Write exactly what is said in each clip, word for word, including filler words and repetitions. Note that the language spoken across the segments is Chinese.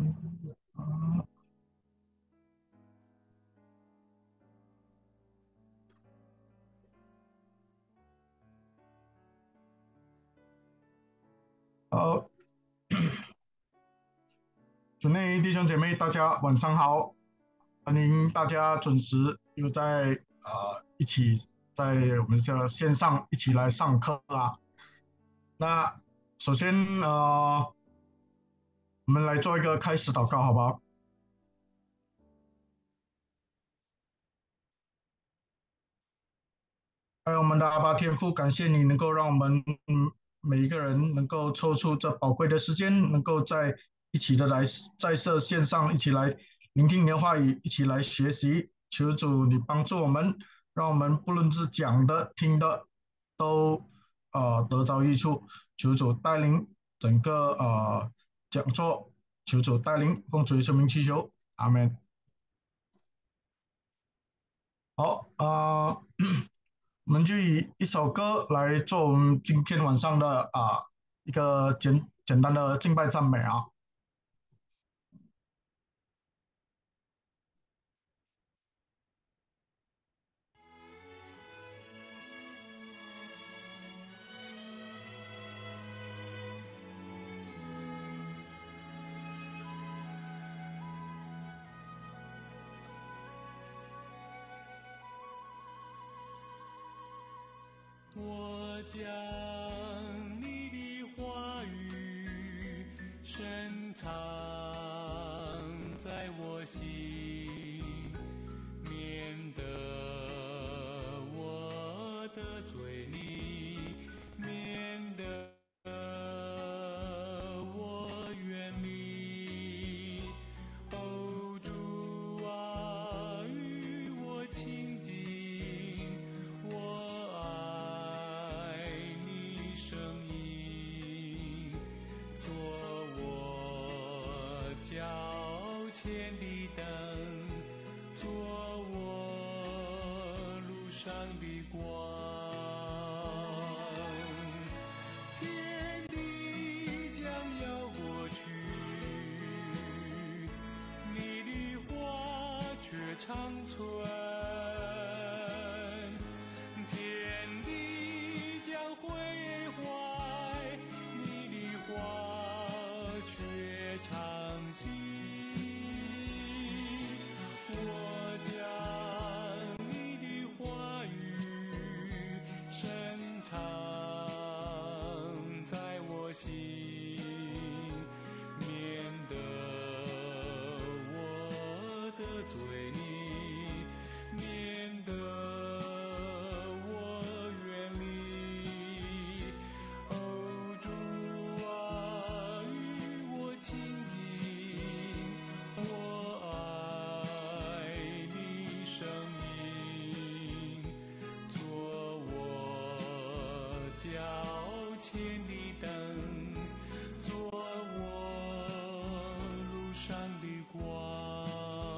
好，主内弟兄姐妹，大家晚上好！欢迎大家准时又在呃一起在我们的线上一起来上课啊。那首先呃，我们来做一个开始祷告，好不好？爱我们的阿爸天父，感谢你能够让我们嗯每一个人能够抽出这宝贵的时间，能够在一起的来在这线上一起来聆听你的话语，一起来学习。求主你帮助我们，让我们不论是讲的、听的，都呃得着益处。求主带领整个呃讲座，求主带领，奉主耶稣名祈求，阿门。好，呃，我们就以一首歌来做我们今天晚上的啊、一个简简单的敬拜赞美啊。 我将你的话语深藏在我心，免得我得罪你，免得我远离。哦，主啊，与我亲近，我爱你声音，做我脚前的灯，做我路上的光。天地将要过去，你的话却长存。天地将毁坏，你的话却长新。我将你的话语深藏在我心，免得我得罪你，免得我远离。哦，主啊，与我亲近，我爱你声音，做我脚前的灯，做我路上的光。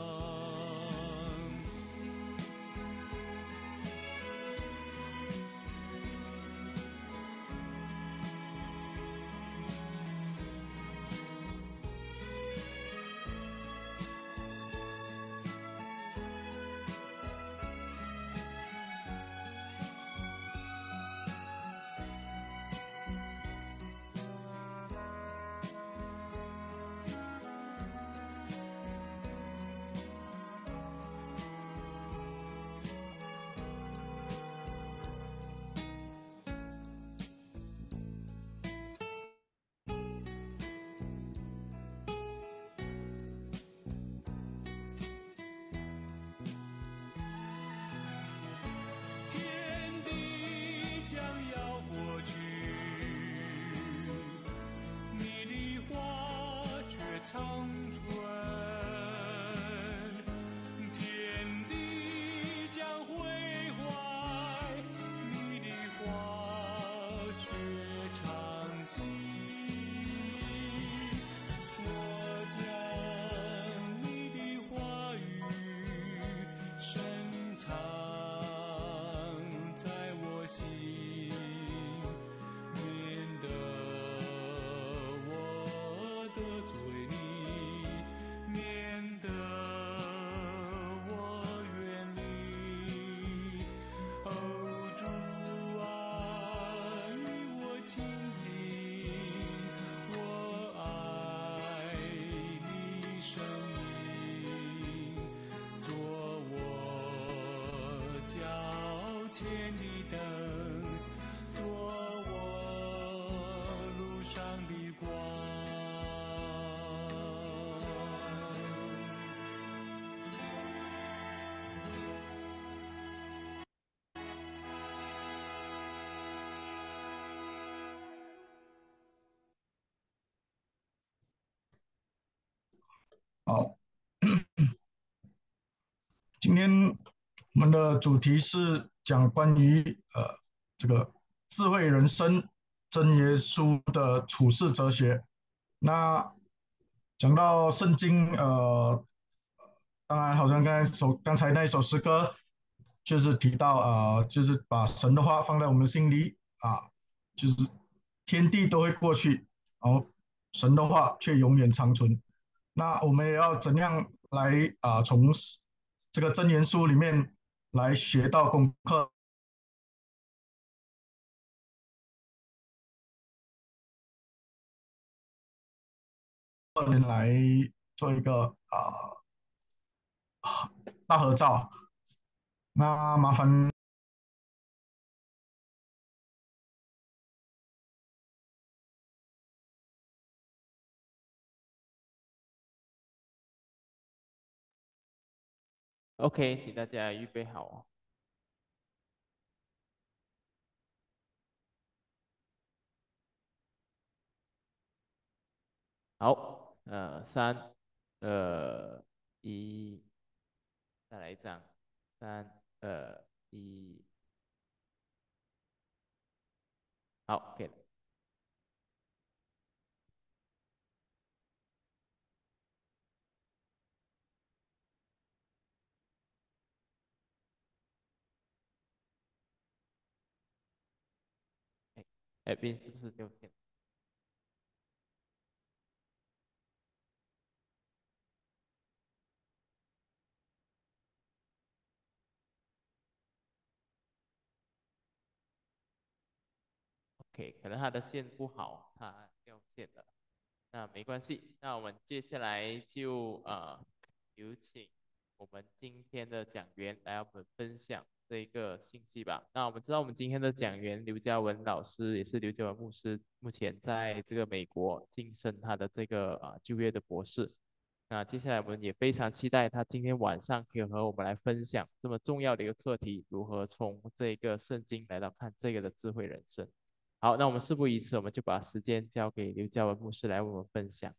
天地将要过去，你的话却长存。天地将毁坏，你的话却长新。我将你的话语深藏在我心，免得我得罪你， 前的灯，做我路上的光。 好，今天我们的主题是讲关于呃这个智慧人生真耶稣的处世哲学。那讲到圣经，呃，当然好像刚才首刚才那一首诗歌，就是提到呃，就是把神的话放在我们心里啊，就是天地都会过去，然后神的话却永远长存。那我们也要怎样来啊、从这个真言书里面来学到功课，来做一个啊、大合照。那麻烦 OK，请大家预备好哦。好，呃，三、二、一，再来一张。三、二、一，好，OK 了。哎，哎，斌是不是掉线？OK，可能他的线不好，他掉线了。那没关系，那我们接下来就呃有请我们今天的讲员来我们分享这一个信息吧。那我们知道我们今天的讲员刘嘉文老师也是刘嘉文牧师，目前在这个美国晋升他的这个啊、呃、就业的博士。那接下来我们也非常期待他今天晚上可以和我们来分享这么重要的一个课题，如何从这个圣经来到看这个的智慧人生。好，那我们事不宜迟，我们就把时间交给刘嘉文牧师来为我们分享。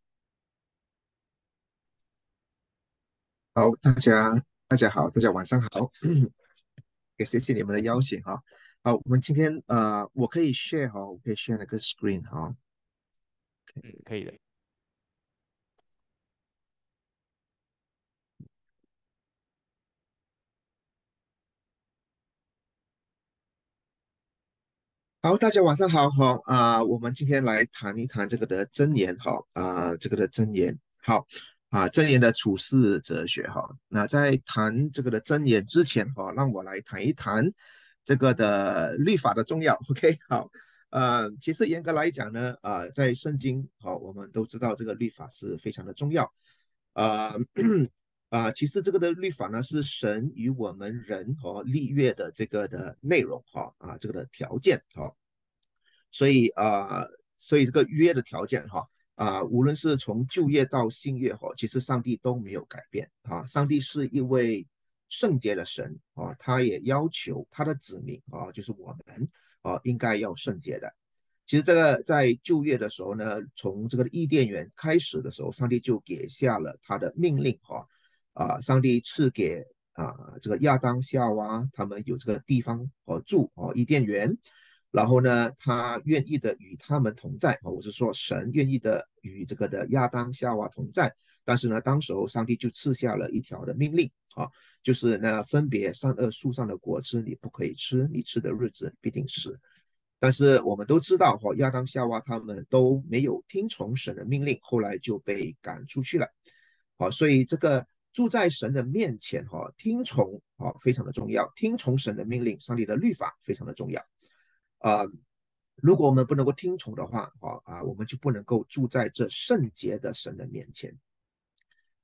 好，大家大家好，大家晚上好，也谢谢你们的邀请哈。好，我们今天呃，我可以 share 哈，我可以 share 那个 screen 哈。 嗯，可以的。 好，大家晚上好哈啊、我们今天来谈一谈这个的真言哈啊、这个的真言好啊、真言的处世哲学哈。那在谈这个的真言之前哈，让我来谈一谈这个的律法的重要。OK，好，呃，其实严格来讲呢，啊、在圣经好，我们都知道这个律法是非常的重要。啊、啊、其实这个的律法呢，是神与我们人和、哦、立约的这个的内容哈啊，这个的条件哈。所以啊、呃所以这个约的条件哈啊、呃无论是从旧约到新约哈，其实上帝都没有改变啊。上帝是一位圣洁的神啊，他也要求他的子民啊，就是我们啊，应该要圣洁的。其实这个在旧约的时候呢，从这个伊甸园开始的时候，上帝就给下了他的命令哈啊，上帝赐给啊这个亚当夏娃他们有这个地方哦住哦伊甸园，然后呢，他愿意的与他们同在啊，我是说神愿意的与这个的亚当夏娃同在，但是呢，当时候上帝就赐下了一条的命令啊，就是呢分别善恶树上的果子你不可以吃，你吃的日子必定死。但是我们都知道，哈，亚当夏娃他们都没有听从神的命令，后来就被赶出去了。好，所以这个住在神的面前，哈，听从啊非常的重要，听从神的命令，上帝的律法非常的重要。啊、呃如果我们不能够听从的话，啊啊，我们就不能够住在这圣洁的神的面前。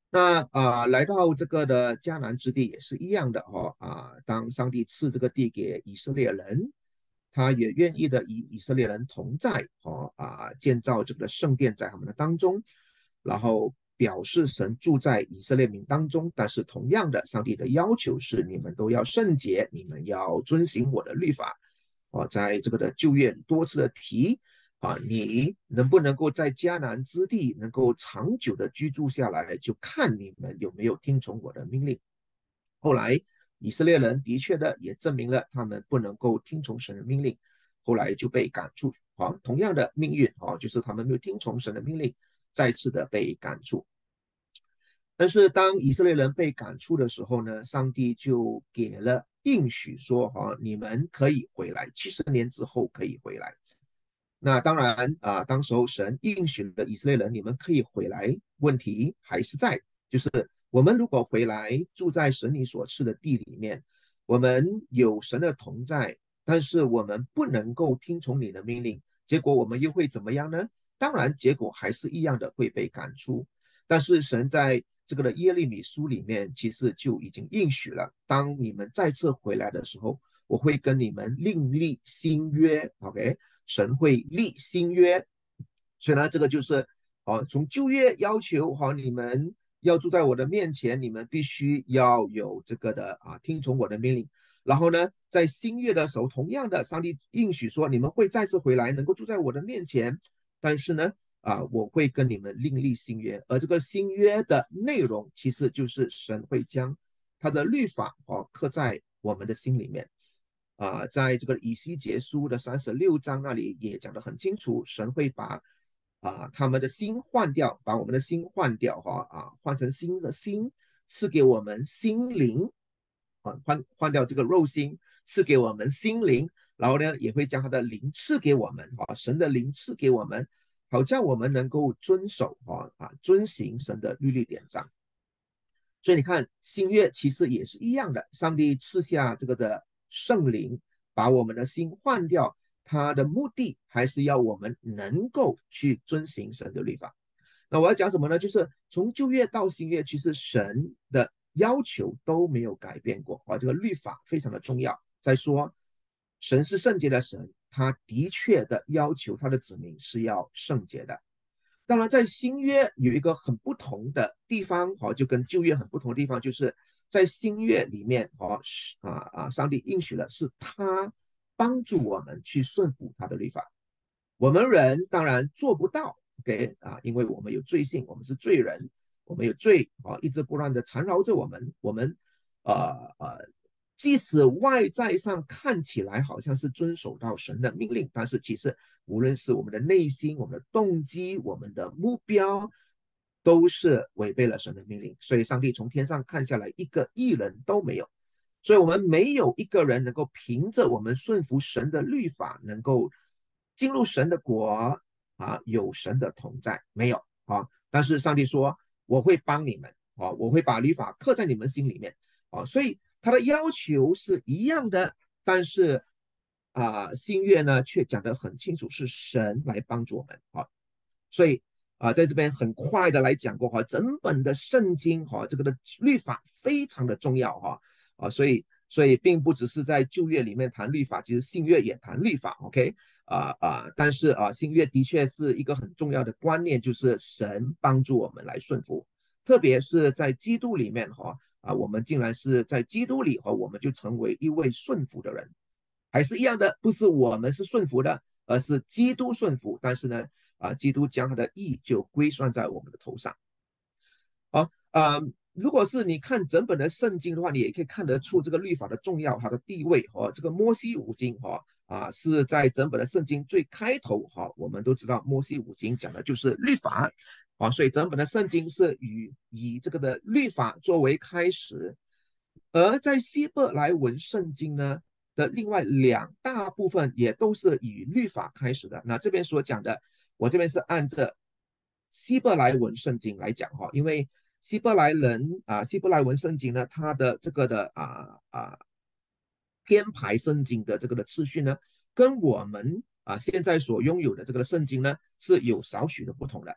那啊、呃来到这个的迦南之地也是一样的哦啊、当上帝赐这个地给以色列人，他也愿意的与以色列人同在哦啊、建造这个圣殿在他们的当中，然后表示神住在以色列民当中。但是同样的，上帝的要求是你们都要圣洁，你们要遵行我的律法。哦，在这个的旧约多次的提啊，你能不能够在迦南之地能够长久的居住下来，就看你们有没有听从我的命令。后来以色列人的确的也证明了他们不能够听从神的命令，后来就被赶出。啊，同样的命运啊，就是他们没有听从神的命令，再次的被赶出。但是当以色列人被赶出的时候呢，上帝就给了应许说：哈、啊，你们可以回来，七十年之后可以回来。那当然啊，当时候神应许了以色列人，你们可以回来，问题还是在，就是我们如果回来住在神你所赐的地里面，我们有神的同在，但是我们不能够听从你的命令，结果我们又会怎么样呢？当然，结果还是一样的会被赶出。但是神在这个的耶利米书里面，其实就已经应许了，当你们再次回来的时候，我会跟你们另立新约。OK。神会立新约，所以呢，这个就是哦，从旧约要求哈、哦，你们要住在我的面前，你们必须要有这个的啊，听从我的命令。然后呢，在新约的时候，同样的，上帝应许说你们会再次回来，能够住在我的面前。但是呢，啊，我会跟你们另立新约，而这个新约的内容，其实就是神会将他的律法哦刻在我们的心里面。啊、呃，在这个以西结书的三十六章那里也讲得很清楚，神会把啊、呃、他们的心换掉，把我们的心换掉哈啊，换成新的心，赐给我们心灵啊，换换掉这个肉心，赐给我们心灵，然后呢也会将他的灵赐给我们啊，神的灵赐给我们，好叫我们能够遵守啊啊遵行神的律例典章。所以你看，新约其实也是一样的，上帝赐下这个的圣灵，把我们的心换掉，他的目的还是要我们能够去遵行神的律法。那我要讲什么呢？就是从旧约到新约，其实神的要求都没有改变过啊，这个律法非常的重要。再说，神是圣洁的神，他的确的要求他的子民是要圣洁的。当然，在新约有一个很不同的地方，哦，就跟旧约很不同的地方，就是在新约里面，哦，啊啊，上帝应许了是他帮助我们去顺服他的律法。我们人当然做不到 ，OK 啊，因为我们有罪性，我们是罪人，我们有罪啊，一直不断的缠绕着我们，我们呃呃即使外在上看起来好像是遵守到神的命令，但是其实无论是我们的内心、我们的动机、我们的目标，都是违背了神的命令。所以上帝从天上看下来，一个义人都没有。所以我们没有一个人能够凭着我们顺服神的律法，能够进入神的国啊，有神的同在，没有啊。但是上帝说，我会帮你们啊，我会把律法刻在你们心里面啊。所以他的要求是一样的，但是啊，新约呢却讲得很清楚，是神来帮助我们啊。所以啊，在这边很快的来讲过哈，整本的圣经哈，这个的律法非常的重要哈啊，所以所以并不只是在旧约里面谈律法，其实新约也谈律法 ，OK 啊啊，但是啊，新约的确是一个很重要的观念，就是神帮助我们来顺服，特别是在基督里面哈啊，我们竟然是在基督里哈，我们就成为一位顺服的人。还是一样的，不是我们是顺服的，而是基督顺服。但是呢，啊，基督将他的义就归算在我们的头上。好，啊，如果是你看整本的圣经的话，你也可以看得出这个律法的重要，它的地位和、哦、这个摩西五经哈啊是在整本的圣经最开头哈。我们都知道摩西五经讲的就是律法啊，所以整本的圣经是以以这个的律法作为开始。而在希伯来文圣经呢的另外两大部分也都是以律法开始的。那这边所讲的，我这边是按着希伯来文圣经来讲哈，因为希伯来人啊，希伯来文圣经呢，它的这个的啊啊编排圣经的这个的次序呢，跟我们啊现在所拥有的这个圣经呢是有少许的不同的。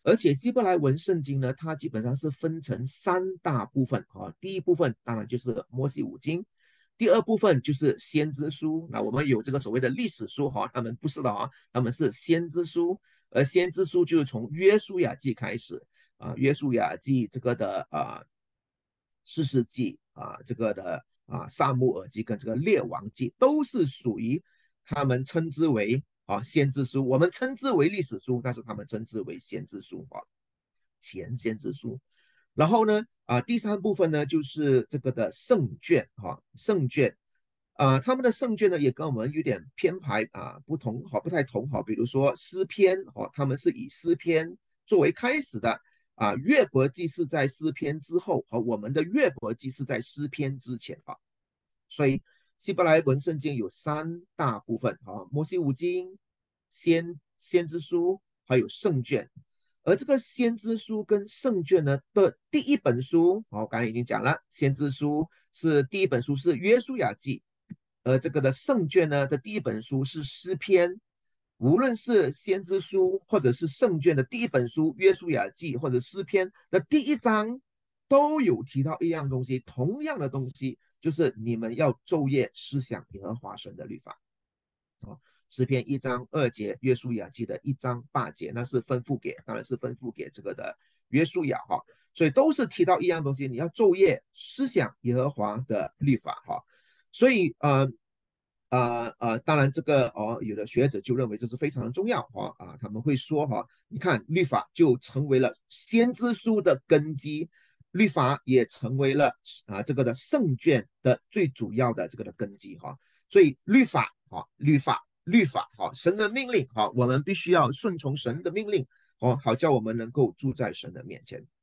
而且希伯来文圣经呢，它基本上是分成三大部分啊。第一部分当然就是摩西五经，第二部分就是先知书。那我们有这个所谓的历史书哈，他们不是的啊，他们是先知书。而先知书就是从约书亚记开始啊，约书亚记这个的啊，士师记啊，这个的啊，撒母耳记跟这个列王记都是属于他们称之为啊先知书，我们称之为历史书，但是他们称之为先知书啊，前先知书。然后呢，啊，第三部分呢就是这个的圣卷哈、啊，圣卷，啊，他们的圣卷呢也跟我们有点编排啊不同哈，不太同哈。比如说诗篇哈、啊，他们是以诗篇作为开始的啊，约伯记是在诗篇之后，和、啊、我们的约伯记是在诗篇之前哈、啊。所以希伯来文圣经有三大部分啊，摩西五经、先先知书还有圣卷。而这个先知书跟圣卷呢的第一本书，我刚才已经讲了，先知书是第一本书是约书亚记，而这个的圣卷呢的第一本书是诗篇。无论是先知书或者是圣卷的第一本书约书亚记或者诗篇的第一章，都有提到一样东西，同样的东西，就是你们要昼夜思想耶和华神的律法。哦，诗篇一章二节，约书亚记的一章八节，那是吩咐给，当然是吩咐给这个的约书亚哈，所以都是提到一样东西，你要昼夜思想耶和华的律法哈。所以呃呃呃，当然这个哦，有的学者就认为这是非常的重要哈啊，他们会说哈，你看律法就成为了先知书的根基，律法也成为了啊这个的圣卷的最主要的这个的根基哈。所以律法啊，律法，律法啊，神的命令啊，我们必须要顺从神的命令哦，好叫我们能够住在神的面前。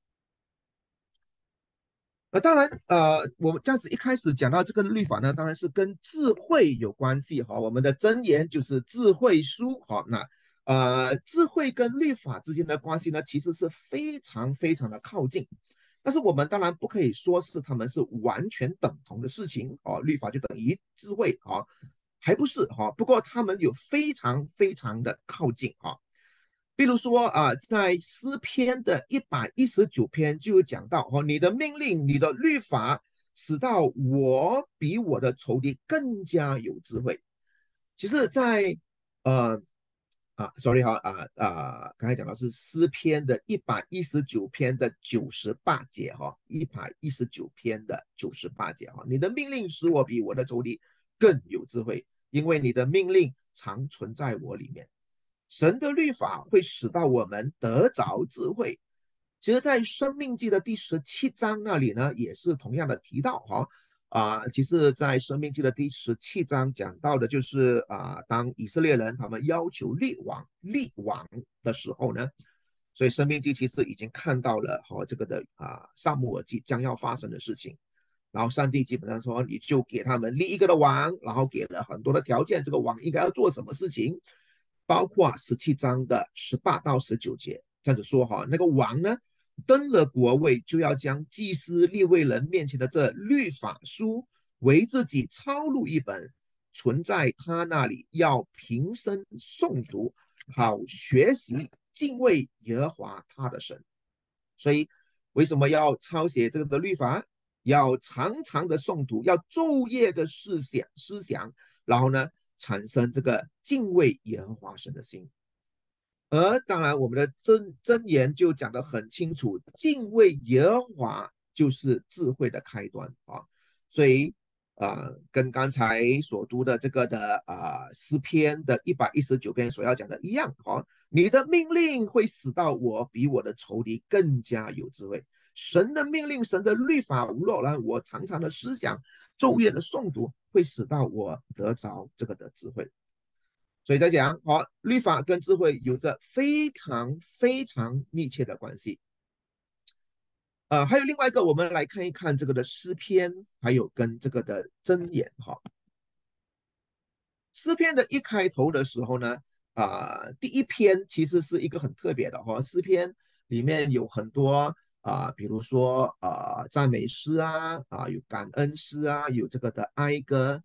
那当然，呃，我们这样子一开始讲到这个律法呢，当然是跟智慧有关系哈。我们的箴言就是智慧书哈。那呃，智慧跟律法之间的关系呢，其实是非常非常的靠近。但是我们当然不可以说是他们是完全等同的事情哦，律法就等于智慧啊，还不是哈。不过他们有非常非常的靠近啊。比如说啊，在诗篇的一百一十九篇就有讲到哦，你的命令、你的律法，使到我比我的仇敌更加有智慧。其实在，在呃啊，sorry 哈啊啊，刚才讲到是诗篇的一百一十九篇的九十八节哈，一百一十九篇的九十八节哈，你的命令使我比我的仇敌更有智慧，因为你的命令常存在我里面。神的律法会使到我们得着智慧。其实，在申命记的第十七章那里呢，也是同样的提到哈啊。其实，在申命记的第十七章讲到的就是啊，当以色列人他们要求立王立王的时候呢，所以申命记其实已经看到了哈这个的啊撒母耳记将要发生的事情。然后上帝基本上说，你就给他们立一个的王，然后给了很多的条件，这个王应该要做什么事情。包括十七章的十八到十九节，这样子说哈，那个王呢登了国位，就要将祭司利未人面前的这律法书为自己抄录一本，存在他那里，要平生诵读，好学习敬畏耶和华他的神。所以为什么要抄写这个的律法？要常常的诵读，要昼夜的思想思想，然后呢？产生这个敬畏耶和华神的心。而当然我们的真真言就讲得很清楚，敬畏耶和华就是智慧的开端啊。所以呃，跟刚才所读的这个的啊、呃、诗篇的一百一十九篇所要讲的一样啊，你的命令会使到我比我的仇敌更加有智慧。神的命令，神的律法，无论呢我常常的思想，昼夜的诵读，会使到我得着这个的智慧。所以在讲，好，律法跟智慧有着非常非常密切的关系。呃，还有另外一个，我们来看一看这个的诗篇，还有跟这个的箴言哈。诗篇的一开头的时候呢，啊、呃，第一篇其实是一个很特别的哈，诗篇里面有很多啊、呃，比如说啊、呃、赞美诗啊，啊、呃、有感恩诗啊，有这个的哀歌，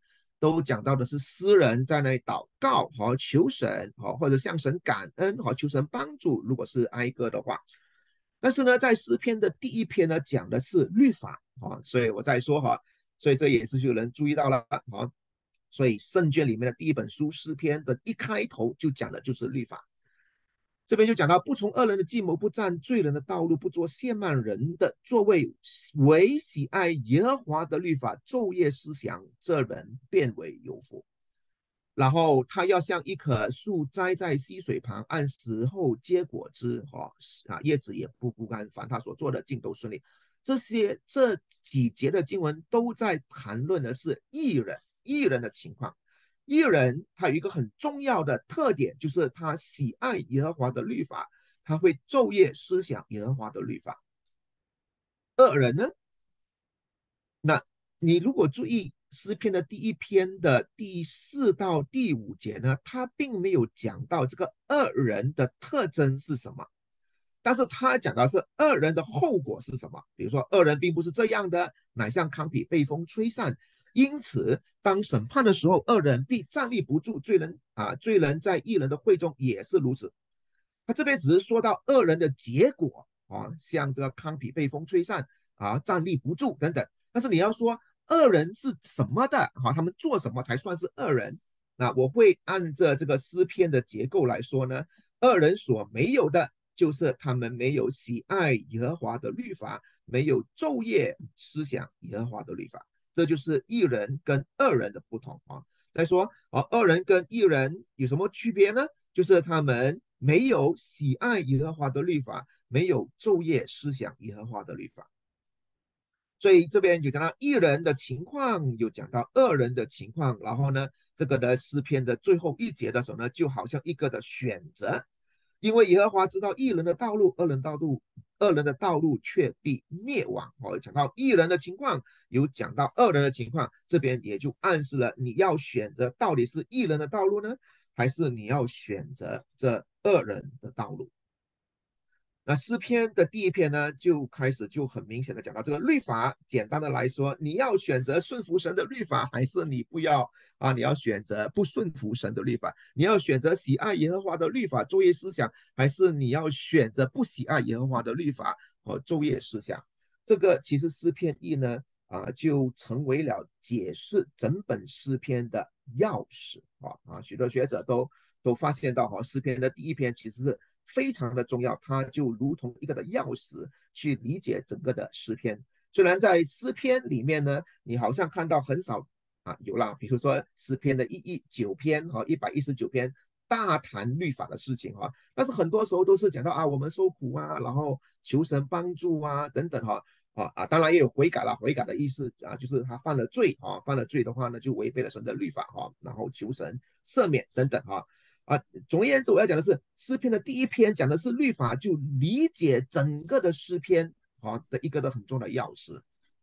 都讲到的是诗人在那里祷告和求神哈，或者向神感恩和求神帮助，如果是哀歌的话。但是呢，在诗篇的第一篇呢，讲的是律法啊，所以我在说哈，所以这也是有人注意到了啊。所以圣卷里面的第一本书诗篇的一开头就讲的就是律法。这边就讲到不从恶人的计谋，不占罪人的道路，不做亵慢人的座位，唯喜爱耶和华的律法，昼夜思想，这人变为有福。然后他要像一棵树栽在溪水旁，按时候结果子，哈啊，叶子也不枯干，凡他所做的尽都顺利。这些这几节的经文都在谈论的是义人，义人的情况。义人他有一个很重要的特点，就是他喜爱耶和华的律法，他会昼夜思想耶和华的律法。恶人呢？那你如果注意诗篇的第一篇的第四到第五节呢，他并没有讲到这个恶人的特征是什么，但是他讲的是恶人的后果是什么。比如说，恶人并不是这样的，乃像糠秕被风吹散。因此，当审判的时候，恶人必站立不住；罪人啊，罪人在义人的会中也是如此。他这边只是说到恶人的结果啊，像这个糠秕被风吹散啊，站立不住等等。但是你要说恶人是什么的啊，他们做什么才算是恶人？那我会按照这个诗篇的结构来说呢，恶人所没有的就是他们没有喜爱耶和华的律法，没有昼夜思想耶和华的律法。这就是义人跟恶人的不同啊。再说啊，恶人跟义人有什么区别呢？就是他们没有喜爱耶和华的律法，没有昼夜思想耶和华的律法。所以这边有讲到义人的情况，有讲到恶人的情况，然后呢，这个的诗篇的最后一节的时候呢，就好像一个的选择。因为耶和华知道义人的道路，恶人道路，恶人的道路却必灭亡。哦，讲到义人的情况，有讲到恶人的情况，这边也就暗示了你要选择到底是义人的道路呢，还是你要选择这恶人的道路。那诗篇的第一篇呢，就开始就很明显的讲到这个律法。简单的来说，你要选择顺服神的律法，还是你不要啊？你要选择不顺服神的律法？你要选择喜爱耶和华的律法，昼夜思想，还是你要选择不喜爱耶和华的律法和昼夜思想？这个其实诗篇一呢，啊，就成为了解释整本诗篇的钥匙啊啊！许多学者都都发现到哈，诗篇的第一篇其实是非常的重要，它就如同一个的钥匙去理解整个的诗篇。虽然在诗篇里面呢，你好像看到很少啊，有啦，比如说诗篇的一一九篇和一百一十九篇大谈律法的事情哈，但是很多时候都是讲到啊，我们受苦啊，然后求神帮助啊等等哈。啊啊，当然也有悔改了。悔改的意思啊，就是他犯了罪啊，犯了罪的话呢，就违背了神的律法哈，然后求神赦免等等哈。啊，总而言之，我要讲的是诗篇的第一篇讲的是律法，就理解整个的诗篇啊的一个的很重要的钥匙。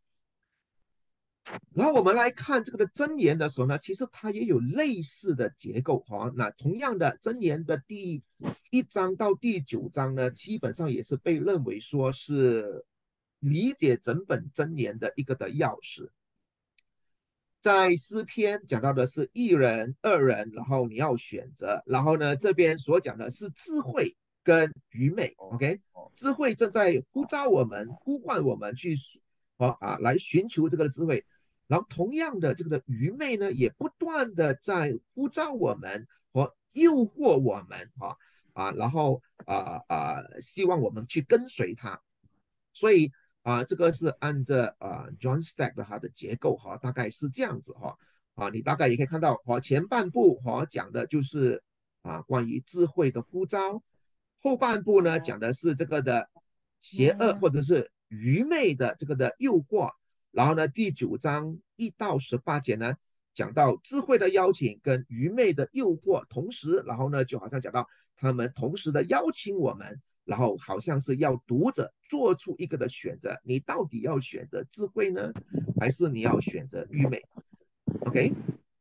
然后我们来看这个的箴言的时候呢，其实它也有类似的结构哈。那同样的，箴言的第一章到第九章呢，基本上也是被认为说是理解整本箴言的一个的钥匙。在诗篇讲到的是一人、二人，然后你要选择。然后呢，这边所讲的是智慧跟愚昧。OK， 智慧正在呼召我们、呼唤我们去啊啊来寻求这个智慧。然后同样的，这个的愚昧呢，也不断的在呼召我们和诱惑我们啊啊，然后啊啊，希望我们去跟随他。所以啊，这个是按照啊 John Stack 的它的结构哈，大概是这样子哈啊，你大概也可以看到哈，前半部哈讲的就是啊关于智慧的呼召，后半部呢讲的是这个的邪恶或者是愚昧的这个的诱惑，然后呢第九章一到十八节呢讲到智慧的邀请跟愚昧的诱惑，同时然后呢就好像讲到他们同时的邀请我们。然后好像是要读者做出一个的选择，你到底要选择智慧呢，还是你要选择愚昧 ？OK，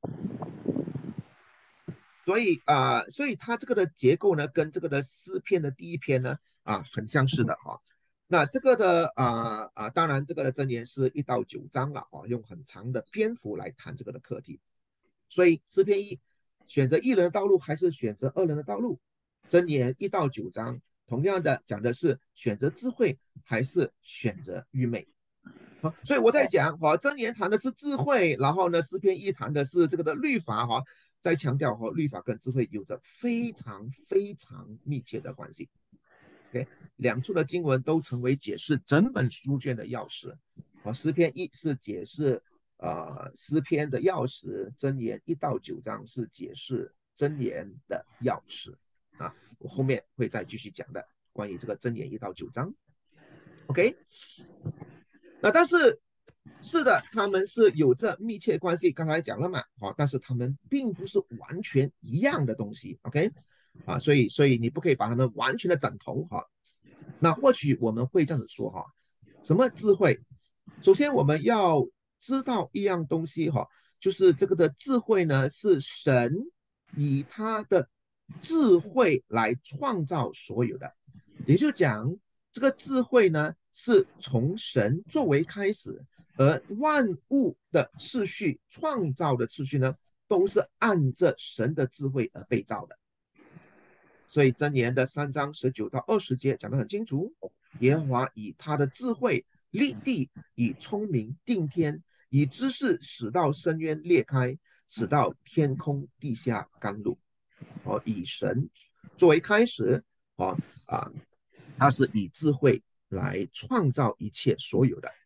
所以啊、呃，所以它这个的结构呢，跟这个的诗篇的第一篇呢啊很相似的哈。那这个的啊啊，当然这个的箴言是一到九章了啊，用很长的篇幅来谈这个的课题。 所以诗篇一选择一人的道路还是选择二人的道路？箴言一到九章同样的讲的是选择智慧还是选择愚昧。好，所以我在讲哈，箴言谈的是智慧，然后呢，诗篇一谈的是这个的律法哈，在强调哈，律法跟智慧有着非常非常密切的关系。OK， 两处的经文都成为解释整本书卷的钥匙。好，诗篇一是解释呃诗篇的钥匙，箴言一到九章是解释箴言的钥匙啊。我后面会再继续讲的，关于这个箴言一到九章。OK。那但是是的，他们是有着密切关系，刚才讲了嘛，好，但是他们并不是完全一样的东西 ，OK， 啊，所以所以你不可以把他们完全的等同哈。那或许我们会这样子说哈，什么智慧？首先我们要知道一样东西哈，就是这个的智慧呢，是神以他的智慧来创造所有的，也就讲这个智慧呢。是从神作为开始，而万物的次序、创造的次序呢，都是按着神的智慧而被造的。所以箴言的三章十九到二十节讲得很清楚，耶和华以他的智慧立地，以聪明定天，以知识使到深渊裂开，使到天空地下甘露。哦，以神作为开始，哦啊，他是以智慧来创造一切所有的。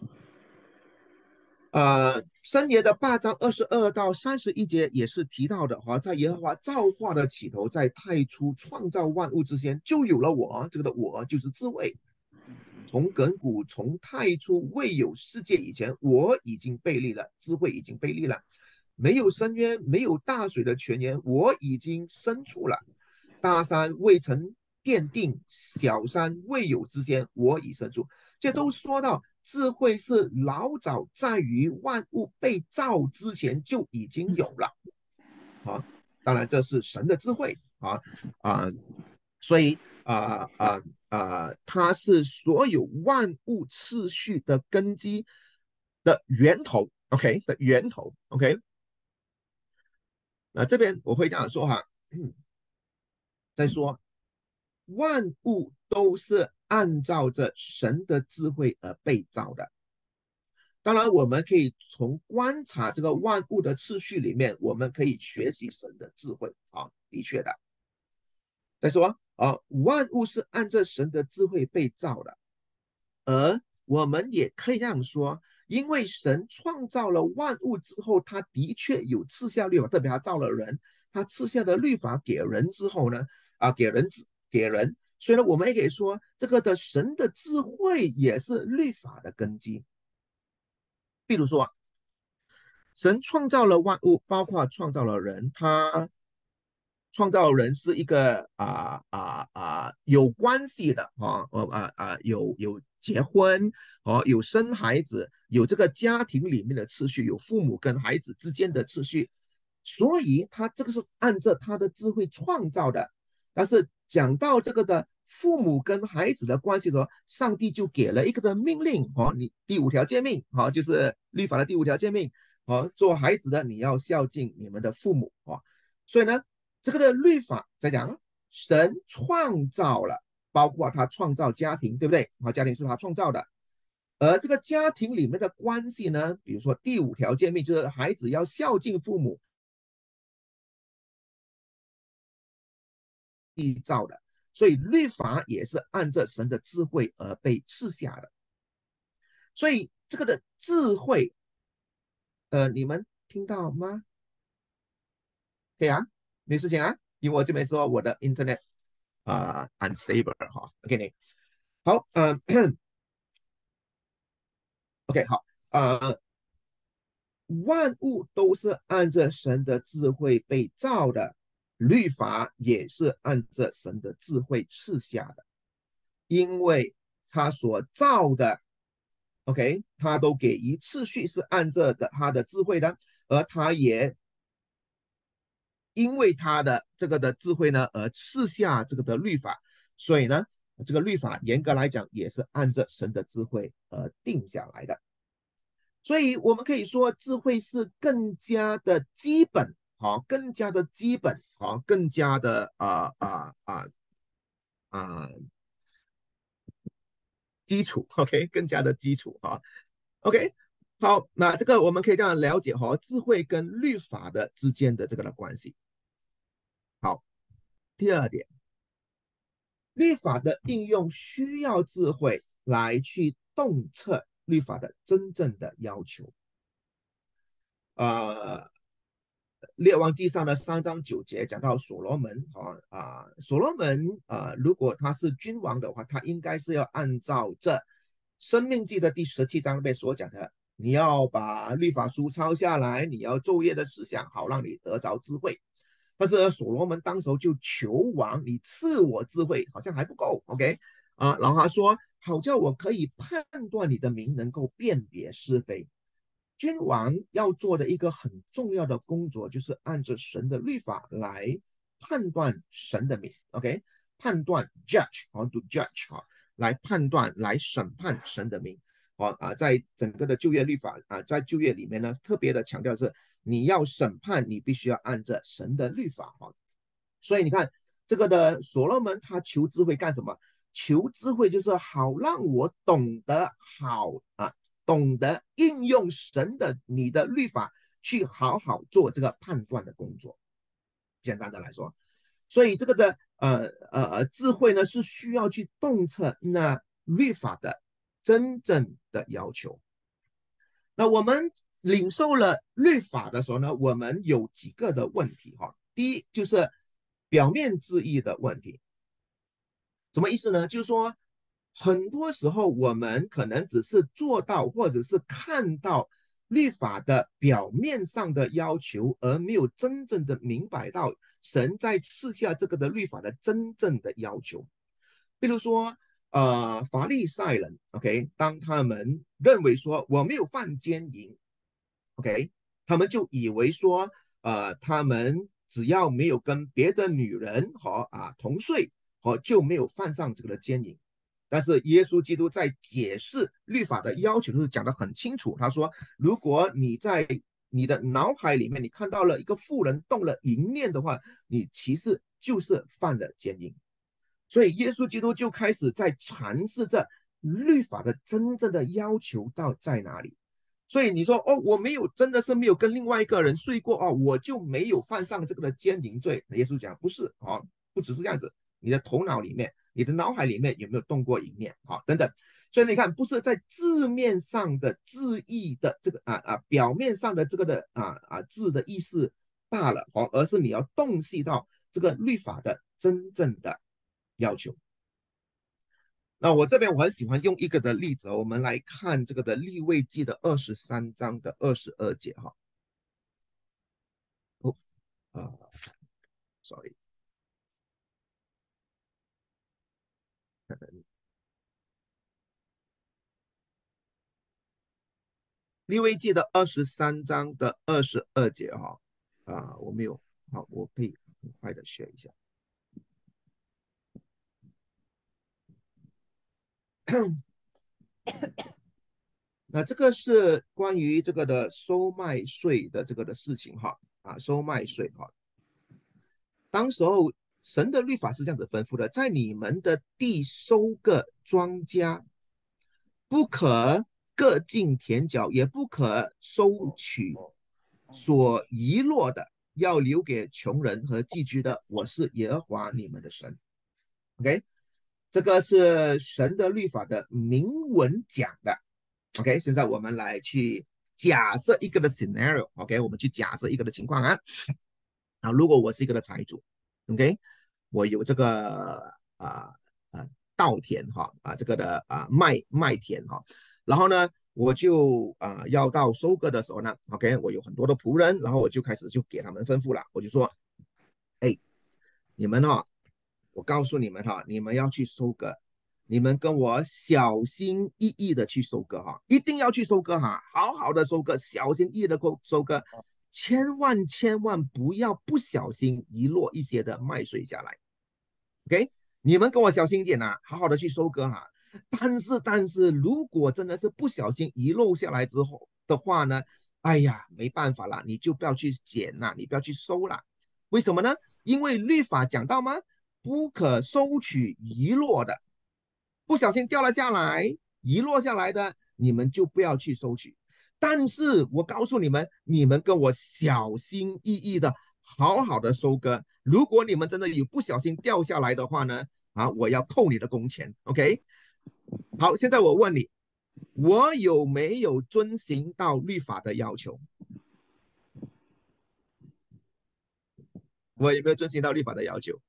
呃，箴言的八章二十二到三十一节也是提到的哈，在耶和华造化的起头，在太初创造万物之前，就有了我，这个的我就是智慧。从亘古从太初未有世界以前，我已经被立了，智慧已经被立了。没有深渊，没有大水的泉源，我已经深处了。大山未曾奠定，小山未有之先，我已深处。这都说到智慧是老早在于万物被造之前就已经有了。啊，当然这是神的智慧啊啊，所以啊啊啊，它是所有万物次序的根基的源头 ，OK 的源头 ，OK。那这边我会这样说哈，嗯、再说万物都是按照着神的智慧而被造的。当然，我们可以从观察这个万物的次序里面，我们可以学习神的智慧啊，的确的。再说啊，万物是按照神的智慧被造的，而我们也可以这样说，因为神创造了万物之后，他的确有赐下律法，特别他造了人，他赐下的律法给人之后呢，啊，给人给人，所以呢，我们也可以说，这个的神的智慧也是律法的根基。比如说，神创造了万物，包括创造了人，他创造人是一个啊啊啊有关系的啊啊啊有有结婚哦，有生孩子，有这个家庭里面的次序，有父母跟孩子之间的次序，所以他这个是按照他的智慧创造的。但是讲到这个的父母跟孩子的关系的时候，上帝就给了一个的命令哦，你第五条诫命哦，就是律法的第五条诫命哦，做孩子的你要孝敬你们的父母哦，所以呢。这个的律法在讲，神创造了，包括他创造家庭，对不对？啊，家庭是他创造的，而这个家庭里面的关系呢，比如说第五条诫命就是孩子要孝敬父母，缔造的，所以律法也是按照神的智慧而被赐下的。所以这个的智慧，呃，你们听到吗？可以啊。没事情啊，因为我这边说我的 internet 啊、uh, unstable 哈 ，OK 好，嗯、呃、，OK 好，呃，万物都是按着神的智慧被造的，律法也是按着神的智慧赐下的，因为他所造的 ，OK， 他都给予次序是按着的他的智慧的，而他也。因为他的这个的智慧呢，而赐下这个的律法，所以呢，这个律法严格来讲也是按照神的智慧而定下来的。 所以我们可以说，智慧是更加的基本，好，更加的基本，好，更加的啊啊啊啊基础 ，OK，更加的基础哈 ，OK，好，那这个我们可以这样了解哈，智慧跟律法的之间的这个的关系。好，第二点，律法的应用需要智慧来去洞彻律法的真正的要求。呃，列王记上的三章九节讲到所罗门啊啊，所罗门啊，如果他是君王的话，他应该是要按照这生命记的第十七章被所讲的，你要把律法书抄下来，你要昼夜的思想，好让你得着智慧。但是所罗门当时候就求王，你赐我智慧，好像还不够 ，OK 啊？然后他说，好叫我可以判断你的名，能够辨别是非。君王要做的一个很重要的工作，就是按照神的律法来判断神的名 ，OK？ 判断 judge， 好 to judge 哈，来判断、来审判神的名。啊啊，在整个的就业律法啊，在就业里面呢，特别的强调是你要审判，你必须要按照神的律法哈。所以你看这个的所罗门他求智慧干什么？求智慧就是好让我懂得好啊。懂得应用神的你的律法去好好做这个判断的工作，简单的来说，所以这个的呃呃智慧呢是需要去洞彻那律法的真正的要求。那我们领受了律法的时候呢，我们有几个的问题哈。第一就是表面字义的问题，什么意思呢？就是说。很多时候，我们可能只是做到，或者是看到律法的表面上的要求，而没有真正的明白到神在赐下这个的律法的真正的要求。比如说，呃，法利赛人 ，OK， 当他们认为说我没有犯奸淫 ，OK， 他们就以为说，呃，他们只要没有跟别的女人和啊同睡，和就没有犯上这个的奸淫。但是耶稣基督在解释律法的要求，就是讲得很清楚。他说，如果你在你的脑海里面，你看到了一个妇人动了淫念的话，你其实就是犯了奸淫。所以耶稣基督就开始在阐释这律法的真正的要求到在哪里。所以你说哦，我没有真的是没有跟另外一个人睡过哦，我就没有犯上这个的奸淫罪。耶稣讲不是哦，不只是这样子。你的头脑里面，你的脑海里面有没有动过淫念？好，等等。所以你看，不是在字面上的字义的这个啊啊表面上的这个的啊啊字的意思罢了，好，而是你要洞悉到这个律法的真正的要求。那我这边我很喜欢用一个的例子，我们来看这个的利未记的二十三章的二十二节哈。哦啊 ，sorry。利未记的二十三章的二十二节哈啊，我没有好，我可以很快的学一下。那这个是关于这个的收麦税的这个的事情哈啊，收麦税哈。当时候神的律法是这样子吩咐的，在你们的地收个庄稼，不可各进田角，也不可收取所遗落的，要留给穷人和寄居的。我是耶和华你们的神。OK， 这个是神的律法的明文讲的。OK， 现在我们来去假设一个的 scenario。OK， 我们去假设一个的情况啊。啊，如果我是一个的财主 ，OK， 我有这个啊啊稻田哈啊这个的啊麦麦田哈，然后呢，我就啊要到收割的时候呢 ，OK， 我有很多的仆人，然后我就开始就给他们吩咐了，我就说，哎，你们哈，我告诉你们哈，你们要去收割，你们跟我小心翼翼的去收割哈，一定要去收割哈，好好的收割，小心翼翼的收割。千万千万不要不小心遗落一些的麦穗下来 ，OK？ 你们跟我小心一点呐、啊，好好的去收割哈。但是但是，如果真的是不小心遗落下来之后的话呢，哎呀，没办法啦，你就不要去捡啦，你不要去收啦。为什么呢？因为律法讲到吗？不可收取遗落的，不小心掉了下来，遗落下来的，你们就不要去收取。但是我告诉你们，你们跟我小心翼翼的，好好的收割。如果你们真的有不小心掉下来的话呢，啊，我要扣你的工钱。OK， 好，现在我问你，我有没有遵行到律法的要求？我有没有遵行到律法的要求？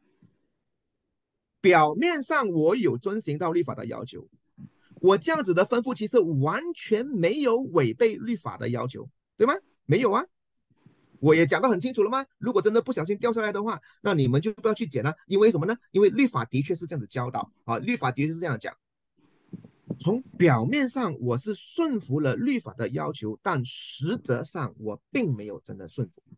表面上我有遵行到律法的要求，我这样子的吩咐其实完全没有违背律法的要求，对吗？没有啊，我也讲得很清楚了吗？如果真的不小心掉下来的话，那你们就不要去捡了，因为什么呢？因为律法的确是这样子教导啊，律法的确是这样讲。从表面上我是顺服了律法的要求，但实则上我并没有真的顺服。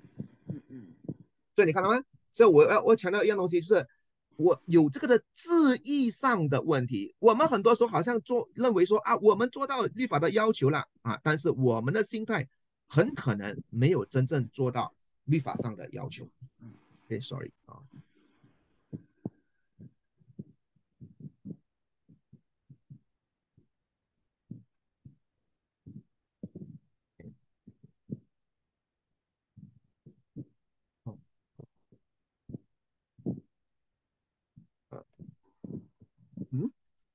所以你看到吗？所以我要我强调一样东西，就是我有这个的字义上的问题。我们很多时候好像做认为说啊，我们做到律法的要求了啊，但是我们的心态很可能没有真正做到律法上的要求。对 ，sorry 啊。嗯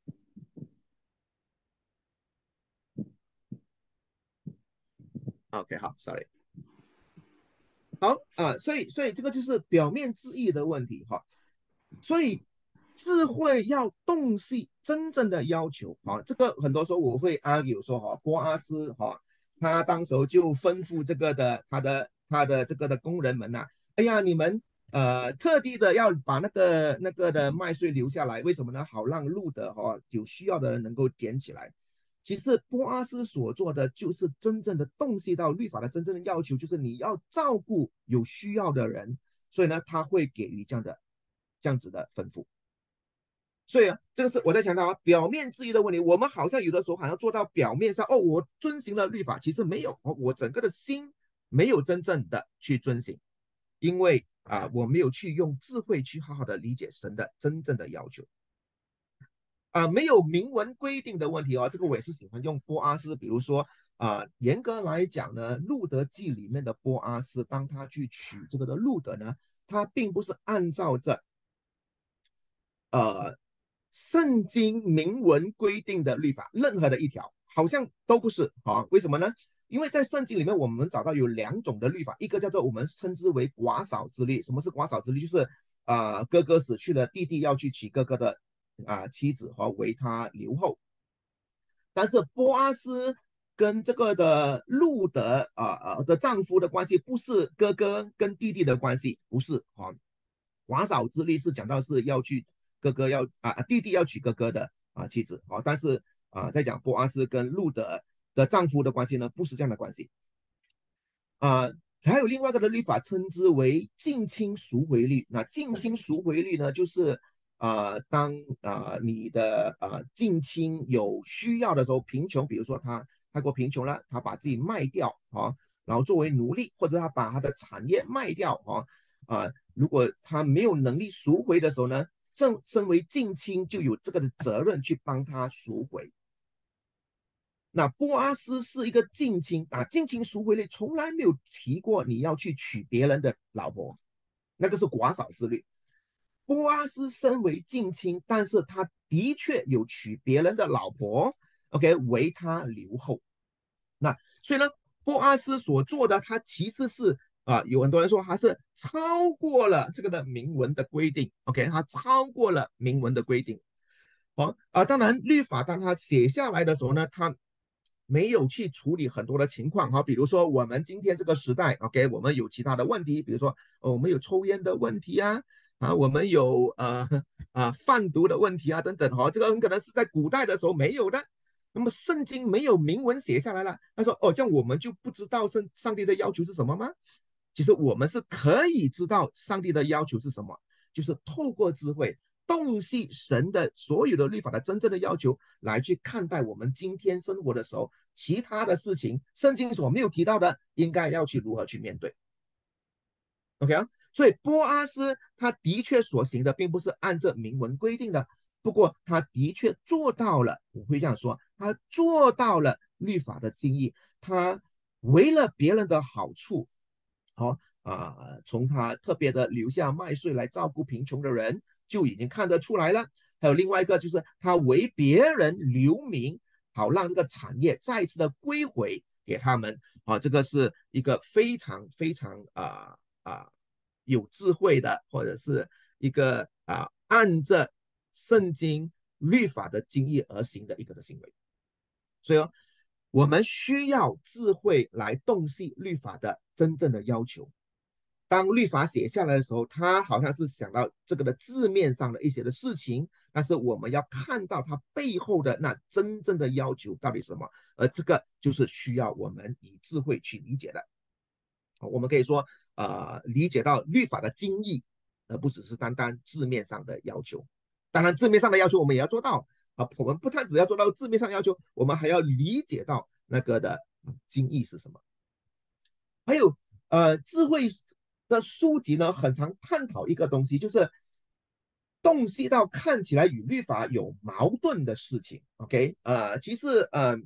，OK， 好 ，sorry。好啊、呃，所以所以这个就是表面字义的问题哈。所以智慧要洞悉真正的要求啊，这个很多时候我会 argue 说哈，波阿斯哈，他当时候就吩咐这个的他的他的这个的工人们呐、啊，哎呀，你们呃特地的要把那个那个的麦穗留下来，为什么呢？好让路的哈有需要的人能够捡起来。其实波阿斯所做的就是真正的洞悉到律法的真正的要求，就是你要照顾有需要的人，所以呢，他会给予这样的这样子的吩咐。所以啊，这个是我在强调啊，表面质疑的问题。我们好像有的时候好像做到表面上哦，我遵行了律法，其实没有，我整个的心没有真正的去遵行，因为啊，我没有去用智慧去好好的理解神的真正的要求。啊，没有明文规定的问题哦，这个我也是喜欢用波阿斯，比如说啊，严格来讲呢，路德记里面的波阿斯，当他去取这个的路德呢，他并不是按照着呃圣经明文规定的律法，任何的一条好像都不是啊？为什么呢？因为在圣经里面，我们找到有两种的律法，一个叫做我们称之为寡少之律。什么是寡少之律？就是啊、呃，哥哥死去了，弟弟要去娶哥哥的啊、呃、妻子和为他留后。但是波阿斯跟这个的路德啊、呃、的丈夫的关系不是哥哥跟弟弟的关系，不是啊。寡少之律是讲到是要去哥哥要啊弟弟要娶哥哥的啊妻子啊，但是啊在讲波阿斯跟路德的丈夫的关系呢，不是这样的关系啊。还有另外一个的律法称之为近亲赎回律。那近亲赎回律呢，就是呃，当呃你的呃近亲有需要的时候，贫穷，比如说他太过贫穷了，他把自己卖掉啊，然后作为奴隶，或者他把他的产业卖掉啊啊、呃，如果他没有能力赎回的时候呢，正身为近亲就有这个的责任去帮他赎回。那波阿斯是一个近亲啊，近亲赎回律从来没有提过你要去娶别人的老婆，那个是寡少之律。波阿斯身为近亲，但是他的确有娶别人的老婆 ，OK， 为他留后。那所以呢，波阿斯所做的，他其实是啊、呃，有很多人说他是超过了这个的明文的规定 ，OK， 他超过了明文的规定。好、哦、啊、呃，当然律法当他写下来的时候呢，他没有去处理很多的情况哈，比如说我们今天这个时代 ，OK， 我们有其他的问题，比如说、哦、我们有抽烟的问题啊，啊，我们有呃啊贩毒的问题啊等等哈，这个很可能是在古代的时候没有的。那么圣经没有明文写下来了，他说哦，这样我们就不知道上上帝的要求是什么吗？其实我们是可以知道上帝的要求是什么，就是透过智慧， 洞悉神的所有的律法的真正的要求，来去看待我们今天生活的时候，其他的事情，圣经所没有提到的，应该要去如何去面对。OK 啊，所以波阿斯他的确所行的并不是按照明文规定的，不过他的确做到了，我会这样说，他做到了律法的精义，他为了别人的好处，好、哦、啊、呃，从他特别的留下麦穗来照顾贫穷的人，就已经看得出来了。还有另外一个就是他为别人留名，好让这个产业再一次的归回给他们啊，这个是一个非常非常啊。呃啊，有智慧的，或者是一个啊，按着圣经律法的经义而行的一个的行为。所以、哦，我们需要智慧来洞悉律法的真正的要求。当律法写下来的时候，他好像是想到这个的字面上的一些的事情，但是我们要看到它背后的那真正的要求到底什么，而这个就是需要我们以智慧去理解的。我们可以说，呃，理解到律法的精义，而不只是单单字面上的要求。当然，字面上的要求我们也要做到啊。我们不但只要做到字面上的要求，我们还要理解到那个的精义是什么。还有，呃，智慧的书籍呢，很常探讨一个东西，就是洞悉到看起来与律法有矛盾的事情。OK， 呃，其实，呃，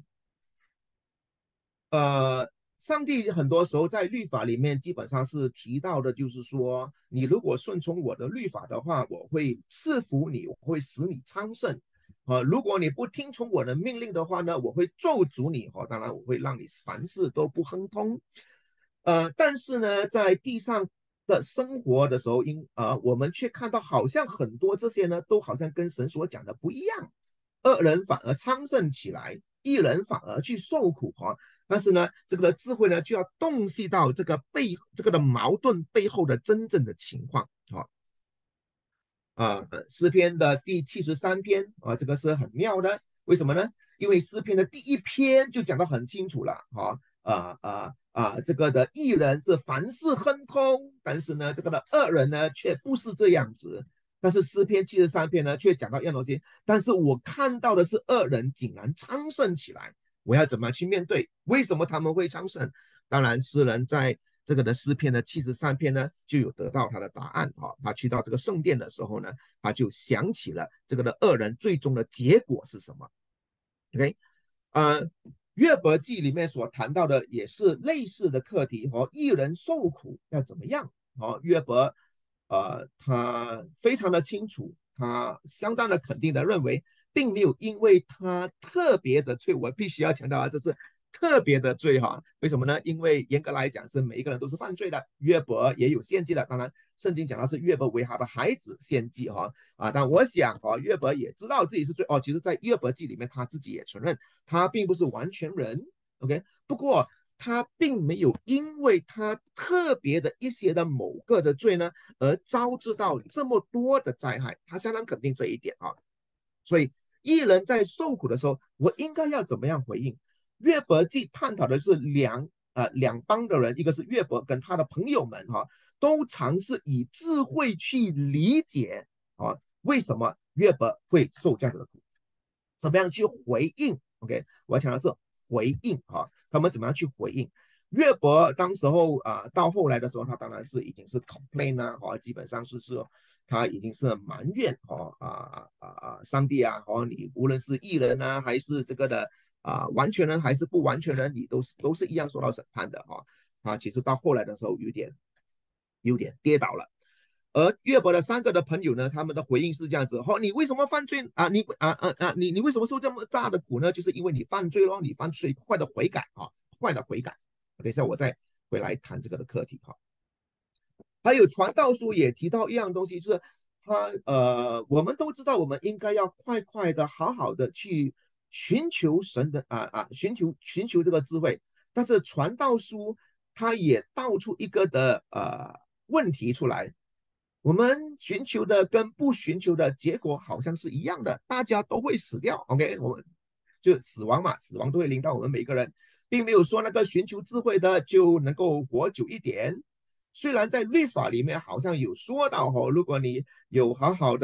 呃。上帝很多时候在律法里面基本上是提到的，就是说，你如果顺从我的律法的话，我会赐福你，我会使你昌盛。呃，如果你不听从我的命令的话呢，我会咒诅你。哦，当然我会让你凡事都不亨通。呃，但是呢，在地上的生活的时候，因啊、呃，我们却看到好像很多这些呢，都好像跟神所讲的不一样。恶人反而昌盛起来，义人反而去受苦哈。但是呢，这个的智慧呢，就要洞悉到这个背这个的矛盾背后的真正的情况啊。啊，诗篇的第七十三篇啊，这个是很妙的。为什么呢？因为诗篇的第一篇就讲得很清楚了啊啊啊啊，这个的义人是凡事亨通，但是呢，这个的恶人呢，却不是这样子。但是诗篇七十三篇呢，却讲到一样东西。但是我看到的是恶人竟然昌盛起来，我要怎么去面对？为什么他们会昌盛？当然，诗人在这个的诗篇的七十三篇呢，就有得到他的答案啊。他去到这个圣殿的时候呢，他就想起了这个的恶人最终的结果是什么。OK， 呃，约伯记里面所谈到的也是类似的课题和、哦、义人受苦要怎么样？哦，约伯。呃，他非常的清楚，他相当的肯定的认为，并没有因为他特别的罪，我必须要强调啊，这是特别的罪哈。为什么呢？因为严格来讲是每一个人都是犯罪的，约伯也有献祭的。当然，圣经讲的是约伯为他的孩子献祭哈啊。但我想啊，约伯也知道自己是罪哦。其实，在约伯记里面，他自己也承认，他并不是完全人。OK， 不过。他并没有因为他特别的一些的某个的罪呢，而招致到这么多的灾害，他相当肯定这一点啊。所以，义人在受苦的时候，我应该要怎么样回应？约伯记探讨的是两呃两帮的人，一个是约伯跟他的朋友们哈、啊，都尝试以智慧去理解啊，为什么约伯会受这样的苦，怎么样去回应 ？OK， 我要强调是回应啊。他们怎么样去回应？约伯当时候啊、呃，到后来的时候，他当然是已经是 complain 啊，哦，基本上是是他已经是埋怨哦啊啊啊，上帝啊，哦，你无论是义人啊，还是这个的啊、呃、完全人，还是不完全人，你都是都是一样受到审判的哈、哦。啊，其实到后来的时候，有点有点跌倒了。而约伯的三个的朋友呢，他们的回应是这样子：哦，你为什么犯罪啊？你啊啊啊，你你为什么受这么大的苦呢？就是因为你犯罪咯，你犯罪，快的悔改啊，快的悔改。等一下我再回来谈这个的课题哈。还有传道书也提到一样东西，就是他呃，我们都知道，我们应该要快快的、好好的去寻求神的啊啊，寻求寻求这个智慧。但是传道书它也道出一个的呃问题出来。我们寻求的跟不寻求的结果好像是一样的，大家都会死掉。OK， 我们就死亡嘛，死亡都会临到我们每个人，并没有说那个寻求智慧的就能够活久一点。虽然在律法里面好像有说到哦，如果你有好好的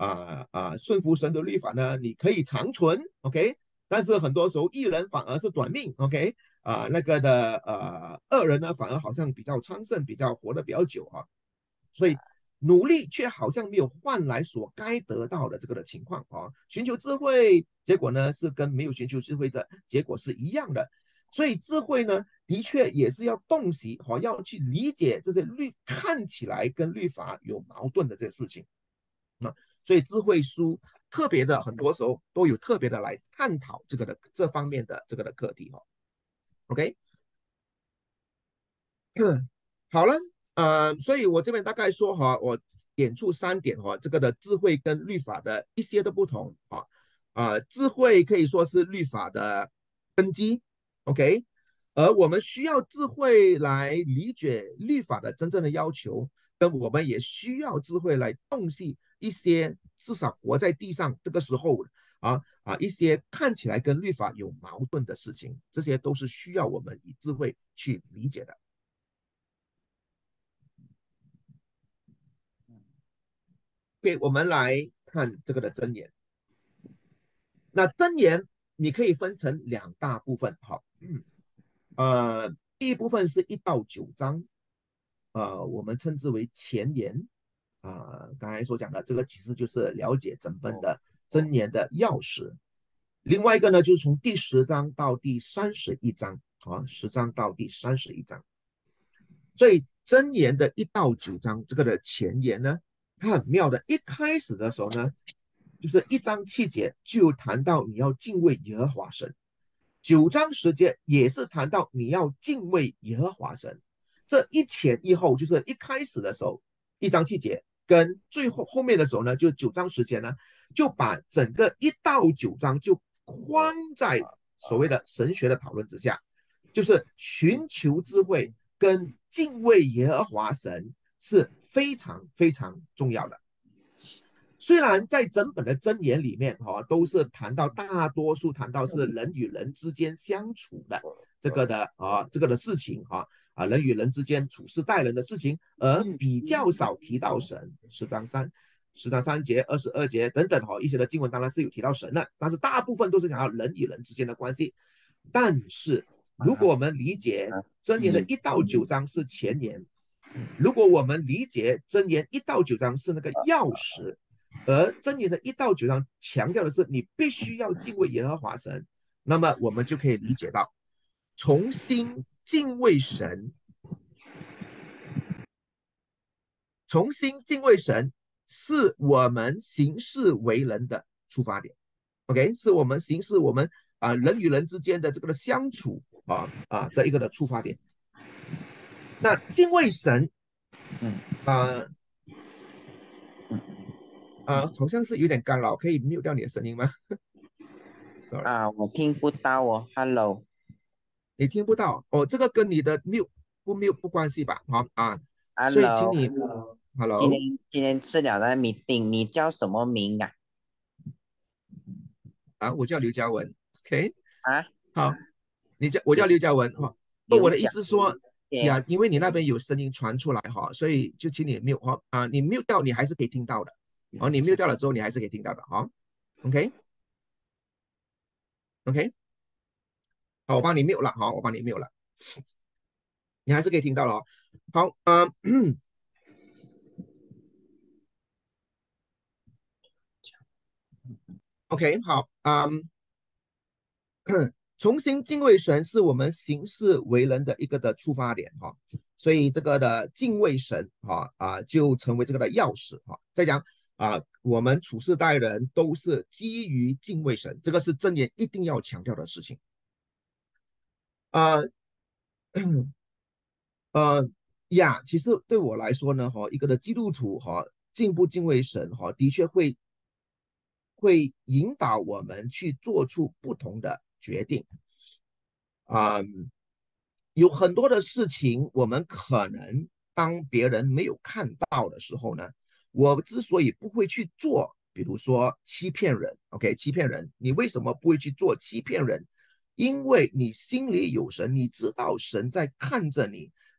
啊啊顺服神的律法呢，你可以长存，OK。但是很多时候一人反而是短命，OK。啊、那个的呃恶人呢，反而好像比较昌盛，比较活得比较久啊。所以努力却好像没有换来所该得到的这个的情况啊。寻求智慧，结果呢是跟没有寻求智慧的结果是一样的。所以智慧呢，的确也是要洞悉，哈，要去理解这些律看起来跟律法有矛盾的这些事情。那所以智慧书特别的，很多时候都有特别的来探讨这个的这方面的这个的课题哈。OK， 嗯，好了，呃，所以我这边大概说哈，我点出三点哈，这个的智慧跟律法的一些的不同啊。啊、呃，智慧可以说是律法的根基 ，OK。而我们需要智慧来理解律法的真正的要求，跟我们也需要智慧来洞悉一些至少活在地上这个时候啊啊一些看起来跟律法有矛盾的事情，这些都是需要我们以智慧去理解的。OK， 我们来看这个的箴言。那箴言你可以分成两大部分，好，呃，第一部分是一到九章，呃，我们称之为前言，啊、呃，刚才所讲的这个其实就是了解整本的箴言的钥匙。另外一个呢，就是从第十章到第三十一章，啊，十章到第三十一章。所以箴言的一到九章这个的前言呢，它很妙的，一开始的时候呢，就是一章七节就谈到你要敬畏耶和华神。九章十节也是谈到你要敬畏耶和华神，这一前一后，就是一开始的时候一章七节，跟最后后面的时候呢，就九章十节呢，就把整个一到九章就框在所谓的神学的讨论之下，就是寻求智慧跟敬畏耶和华神是非常非常重要的。虽然在整本的箴言里面哈、哦，都是谈到大多数谈到是人与人之间相处的这个的啊这个的事情哈 啊, 啊人与人之间处事待人的事情，而比较少提到神。十章三十章三节、二十二节等等哈、哦、一些的经文当然是有提到神的，但是大部分都是讲到人与人之间的关系。但是如果我们理解箴言的一到九章是前言，如果我们理解箴言一到九章是那个钥匙。而箴言的一到九章强调的是你必须要敬畏耶和华神，那么我们就可以理解到，重新敬畏神，重新敬畏神是我们行事为人的出发点。OK， 是我们行事我们啊、呃、人与人之间的这个的相处啊啊的一个的出发点。那敬畏神，嗯啊。呃啊、呃，好像是有点干扰，可以 mute 掉你的声音吗？Sorry 啊，我听不到哦 ，Hello， 你听不到哦，这个跟你的 mute 不 mute 不关系吧？好啊，所以请 Hello， 你 Hello， 今天今天吃了的米丁，你叫什么名啊？ 啊，我叫刘嘉文 ，OK， 啊， 好，你叫我叫刘嘉文哈。那我的意思说呀，因为你那边有声音传出来哈，所以就请你 mute 哈啊，你 mute 掉你还是可以听到的，哦，你 mute 掉了之后你还是可以听到的，好 ，OK，OK，、OK? OK? 好，我帮你 mute 了，好，我帮你 mute 了，你还是可以听到了哦。好，嗯。OK， 好，嗯，重新敬畏神是我们行事为人的一个的出发点哈，所以这个的敬畏神哈啊就成为这个的钥匙哈。再讲啊，我们处事待人都是基于敬畏神，这个是箴言一定要强调的事情。啊，呃呀，其实对我来说呢，哈，一个的基督徒哈敬不敬畏神哈，的确会。会引导我们去做出不同的决定，啊、嗯，有很多的事情我们可能当别人没有看到的时候呢，我之所以不会去做，比如说欺骗人 ，OK， 欺骗人，你为什么不会去做欺骗人？因为你心里有神，你知道神在看着你，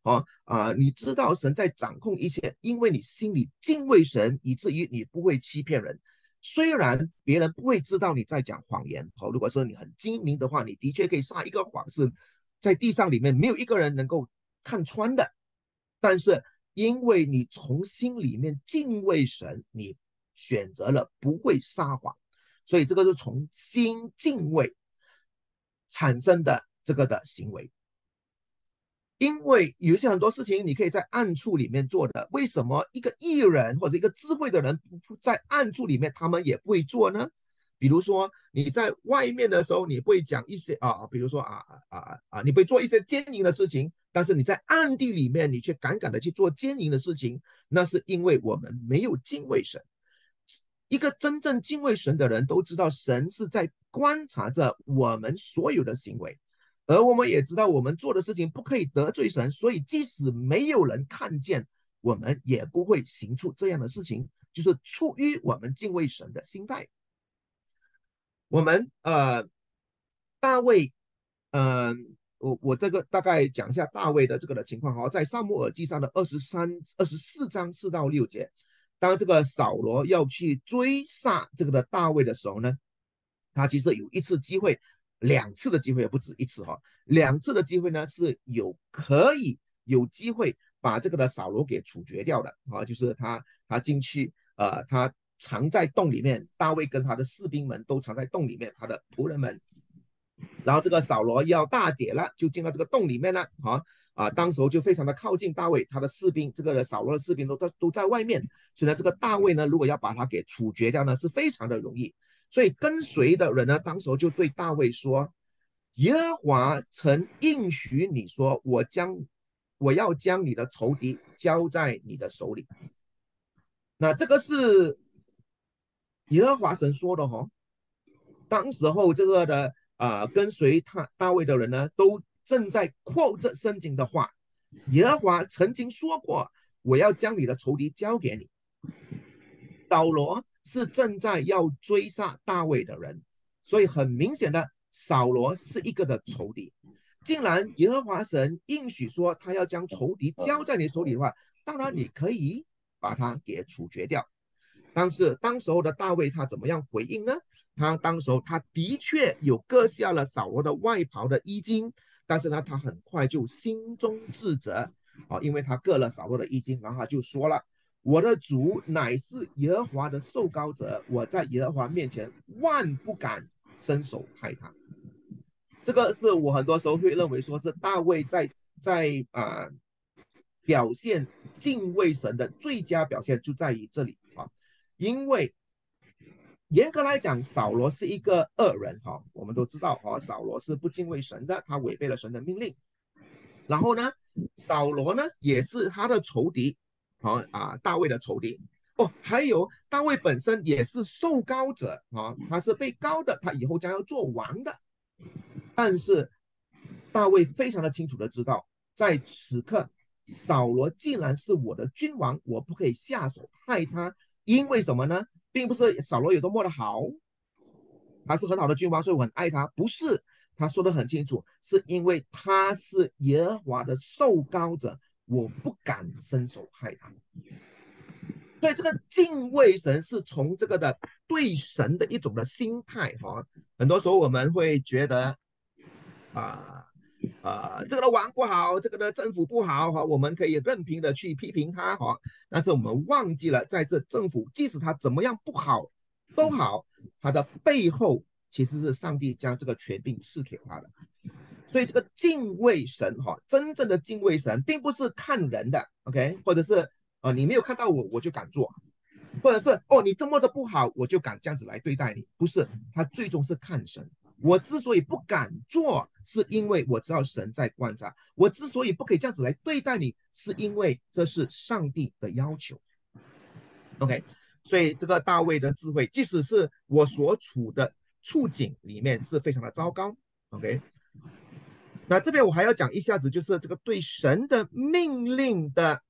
哦啊，你知道神在掌控一切，因为你心里敬畏神，以至于你不会欺骗人。虽然别人不会知道你在讲谎言，好，如果说你很精明的话，你的确可以撒一个谎，是在地上里面没有一个人能够看穿的。但是因为你从心里面敬畏神，你选择了不会撒谎，所以这个是从心敬畏产生的这个的行为。因为有些很多事情你可以在暗处里面做的，为什么一个艺人或者一个智慧的人在暗处里面他们也不会做呢？比如说你在外面的时候，你会讲一些啊，比如说啊啊啊，你会做一些奸淫的事情，但是你在暗地里面你却敢敢的去做奸淫的事情，那是因为我们没有敬畏神。一个真正敬畏神的人都知道，神是在观察着我们所有的行为。而我们也知道我们做的事情不可以得罪神，所以即使没有人看见，我们也不会行出这样的事情，就是出于我们敬畏神的心态。我们呃，大卫，呃，我我这个大概讲一下大卫的这个的情况哈，在撒母耳记上的二十三、二十四章四到六节，当这个扫罗要去追杀这个的大卫的时候呢，他其实有一次机会。两次的机会也不止一次哈，两次的机会呢是有可以有机会把这个的扫罗给处决掉的啊，就是他他进去呃他藏在洞里面，大卫跟他的士兵们都藏在洞里面，他的仆人们，然后这个扫罗要大解了，就进到这个洞里面了啊啊，当时候就非常的靠近大卫，他的士兵这个扫罗的士兵都都都在外面，所以呢这个大卫呢如果要把他给处决掉呢是非常的容易。所以跟随的人呢，当时就对大卫说：“耶和华曾应许你说，我将我要将你的仇敌交在你的手里。”那这个是耶和华神说的哦。当时候这个的啊、呃，跟随他大卫的人呢，都正在quote这圣经的话。耶和华曾经说过：“我要将你的仇敌交给你。”扫罗是正在要追杀大卫的人，所以很明显的，扫罗是一个的仇敌。既然耶和华神应许说他要将仇敌交在你手里的话，当然你可以把他给处决掉。但是当时候的大卫他怎么样回应呢？他当时候他的确有割下了扫罗的外袍的衣襟，但是呢，他很快就心中自责啊，因为他割了扫罗的衣襟，然后他就说了。我的主乃是耶和华的受膏者，我在耶和华面前万不敢伸手害他。这个是我很多时候会认为说是大卫在在啊、呃、表现敬畏神的最佳表现就在于这里啊，因为严格来讲，扫罗是一个恶人哈，我们都知道哈，扫罗是不敬畏神的，他违背了神的命令。然后呢，扫罗呢也是他的仇敌。好啊，大卫的仇敌哦，还有大卫本身也是受膏者啊，他是被膏的，他以后将要做王的。但是大卫非常的清楚的知道，在此刻扫罗既然是我的君王，我不可以下手害他，因为什么呢？并不是扫罗有多么的好，他是很好的君王，所以我很爱他，不是，他说的很清楚，是因为他是耶和华的受膏者。我不敢伸手害他，所以这个敬畏神是从这个的对神的一种的心态哈。很多时候我们会觉得啊啊、呃、这个的王不好，这个的政府不好哈，我们可以任凭的去批评他哈，但是我们忘记了，在这政府即使他怎么样不好都好，他的背后其实是上帝将这个权柄赐给他的。所以这个敬畏神哈，真正的敬畏神，并不是看人的 ，OK， 或者是呃你没有看到我我就敢做，或者是哦你这么的不好我就敢这样子来对待你，不是，他最终是看神。我之所以不敢做，是因为我知道神在观察；我之所以不可以这样子来对待你，是因为这是上帝的要求。OK， 所以这个大卫的智慧，即使是我所处的处境里面是非常的糟糕 ，OK。那这边我还要讲一下子，就是这个对神的命令的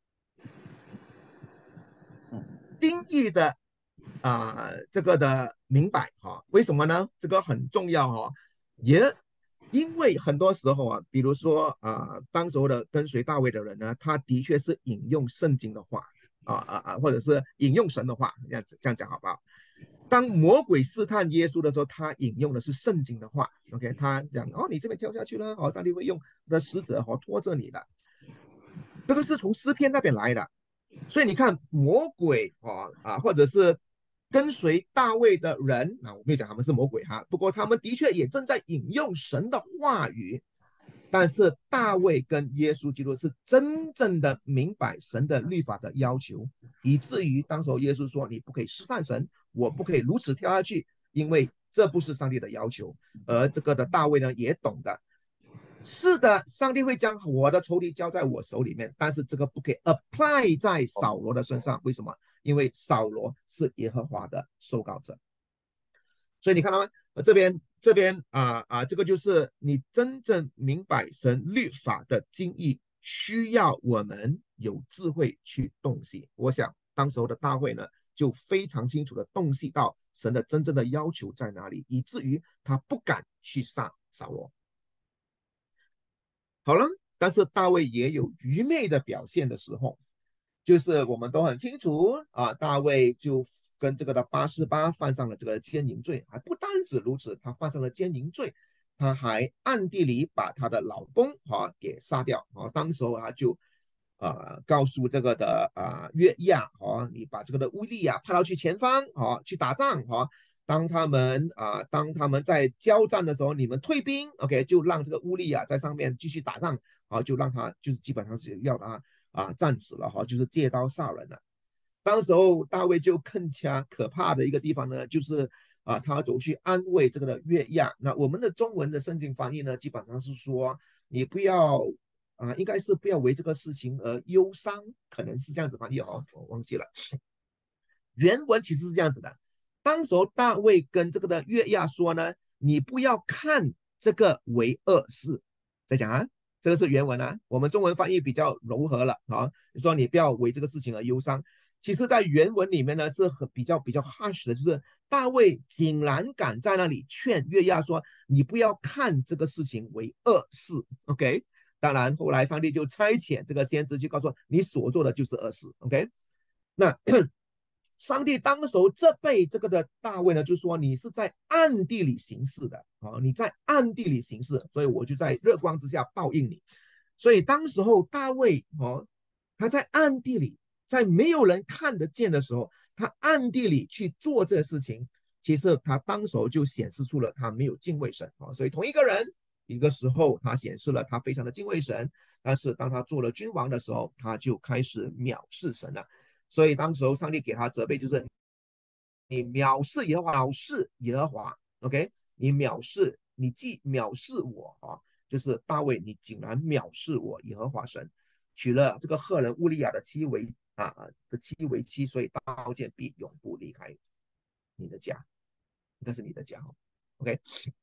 定义的啊、呃，这个的明白哈。为什么呢？这个很重要哈。耶因为很多时候啊，比如说啊、呃，当时候的跟随大卫的人呢，他的确是引用圣经的话啊啊啊，或者是引用神的话，这样子这样讲好不好？当魔鬼试探耶稣的时候，他引用的是圣经的话。OK， 他讲哦，你这边跳下去了，哦，上帝会用的使者哦拖着你的，这个是从诗篇那边来的。所以你看，魔鬼哦啊，或者是跟随大卫的人，那我没有讲他们是魔鬼哈，不过他们的确也正在引用神的话语。但是大卫跟耶稣基督是真正的明白神的律法的要求，以至于当时候耶稣说：“你不可以试探神，我不可以如此跳下去，因为这不是上帝的要求。”而这个的大卫呢，也懂得。是的，上帝会将我的仇敌交在我手里面，但是这个不可以 apply 在扫罗的身上。为什么？因为扫罗是耶和华的受膏者。所以你看到吗？这边这边啊啊，这个就是你真正明白神律法的精义，需要我们有智慧去洞悉。我想当时候的大会呢，就非常清楚的洞悉到神的真正的要求在哪里，以至于他不敢去杀扫罗。好了，但是大卫也有愚昧的表现的时候，就是我们都很清楚啊，大卫就跟这个的八十八犯上了这个奸淫罪，还不单止如此，他犯上了奸淫罪，他还暗地里把他的老公啊给杀掉啊。当时候他就啊告诉这个的啊约亚啊，你把这个的乌利亚派到去前方啊去打仗啊。当他们啊，当他们在交战的时候，你们退兵 ，OK， 就让这个乌利亚在上面继续打仗，啊，就让他就是基本上是要他啊战死了哈，就是借刀杀人了。当时候大卫就更加可怕的一个地方呢，就是啊，他走去安慰这个的约亚。那我们的中文的圣经翻译呢，基本上是说你不要啊，应该是不要为这个事情而忧伤，可能是这样子翻译哦，我忘记了。原文其实是这样子的。当时候大卫跟这个的约亚说呢，你不要看这个为恶事。再讲啊，这个是原文啊，我们中文翻译比较柔和了啊。你说你不要为这个事情而忧伤，其实在原文里面呢是很比较比较 harsh 的，就是大卫竟然敢在那里劝约亚说，你不要看这个事情为恶事。OK， 当然后来上帝就差遣这个先知去告诉你所做的就是恶事。OK， 那上帝当时候责备这个的大卫呢，就说你是在暗地里行事的啊，你在暗地里行事，所以我就在日光之下报应你。所以当时候大卫哦，他在暗地里，在没有人看得见的时候，他暗地里去做这个事情，其实他当时候就显示出了他没有敬畏神啊。所以同一个人，一个时候他显示了他非常的敬畏神，但是当他做了君王的时候，他就开始藐视神了。所以当时候上帝给他责备，就是你藐视耶和华，藐视耶和华 ，OK， 你藐视，你既藐视我啊，就是大卫，你竟然藐视我耶和华神，娶了这个赫人乌利亚的妻为啊的妻为妻，所以刀剑必永不离开你的家，应该是你的家 ，OK，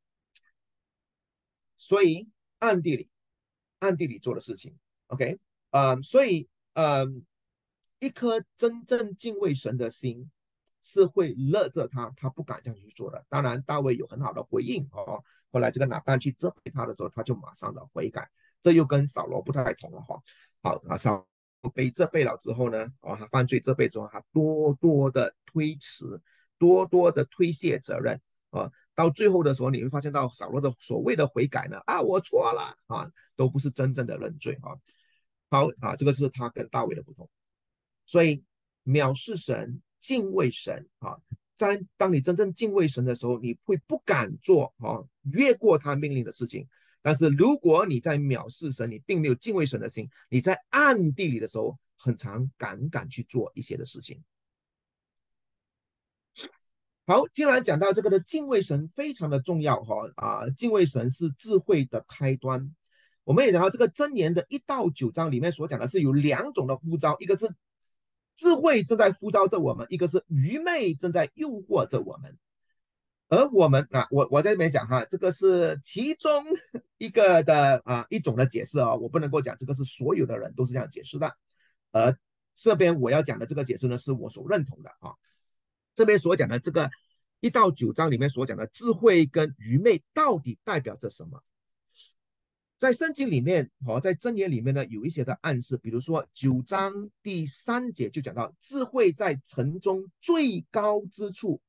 所以暗地里暗地里做的事情 ，OK， 嗯，所以嗯。一颗真正敬畏神的心是会勒着他，他不敢这样去做的。当然，大卫有很好的回应哦。后来这个拿单去责备他的时候，他就马上的悔改，这又跟扫罗不太同了哈。好啊，扫罗被责备了之后呢，哦，他犯罪责备之后，他多多的推辞，多多的推卸责任啊。到最后的时候，你会发现到扫罗的所谓的悔改呢，啊，我错了啊，都不是真正的认罪啊。好啊，这个是他跟大卫的不同。所以藐视神、敬畏神啊，在当你真正敬畏神的时候，你会不敢做啊越过他命令的事情。但是如果你在藐视神，你并没有敬畏神的心，你在暗地里的时候，很常敢敢去做一些的事情。好，既然讲到这个的敬畏神非常的重要哈啊，敬畏神是智慧的开端。我们也讲到这个箴言的一到九章里面所讲的是有两种的呼召，一个是智慧正在呼召着我们，一个是愚昧正在诱惑着我们。而我们啊，我我在这边讲哈，这个是其中一个的啊一种的解释啊，我不能够讲这个是所有的人都是这样解释的。而这边我要讲的这个解释呢，是我所认同的啊。这边所讲的这个一到九章里面所讲的智慧跟愚昧到底代表着什么？ 在圣经里面，哦，在箴言里面呢，有一些的暗示，比如说九章第三节就讲到，智慧在城中最高之处，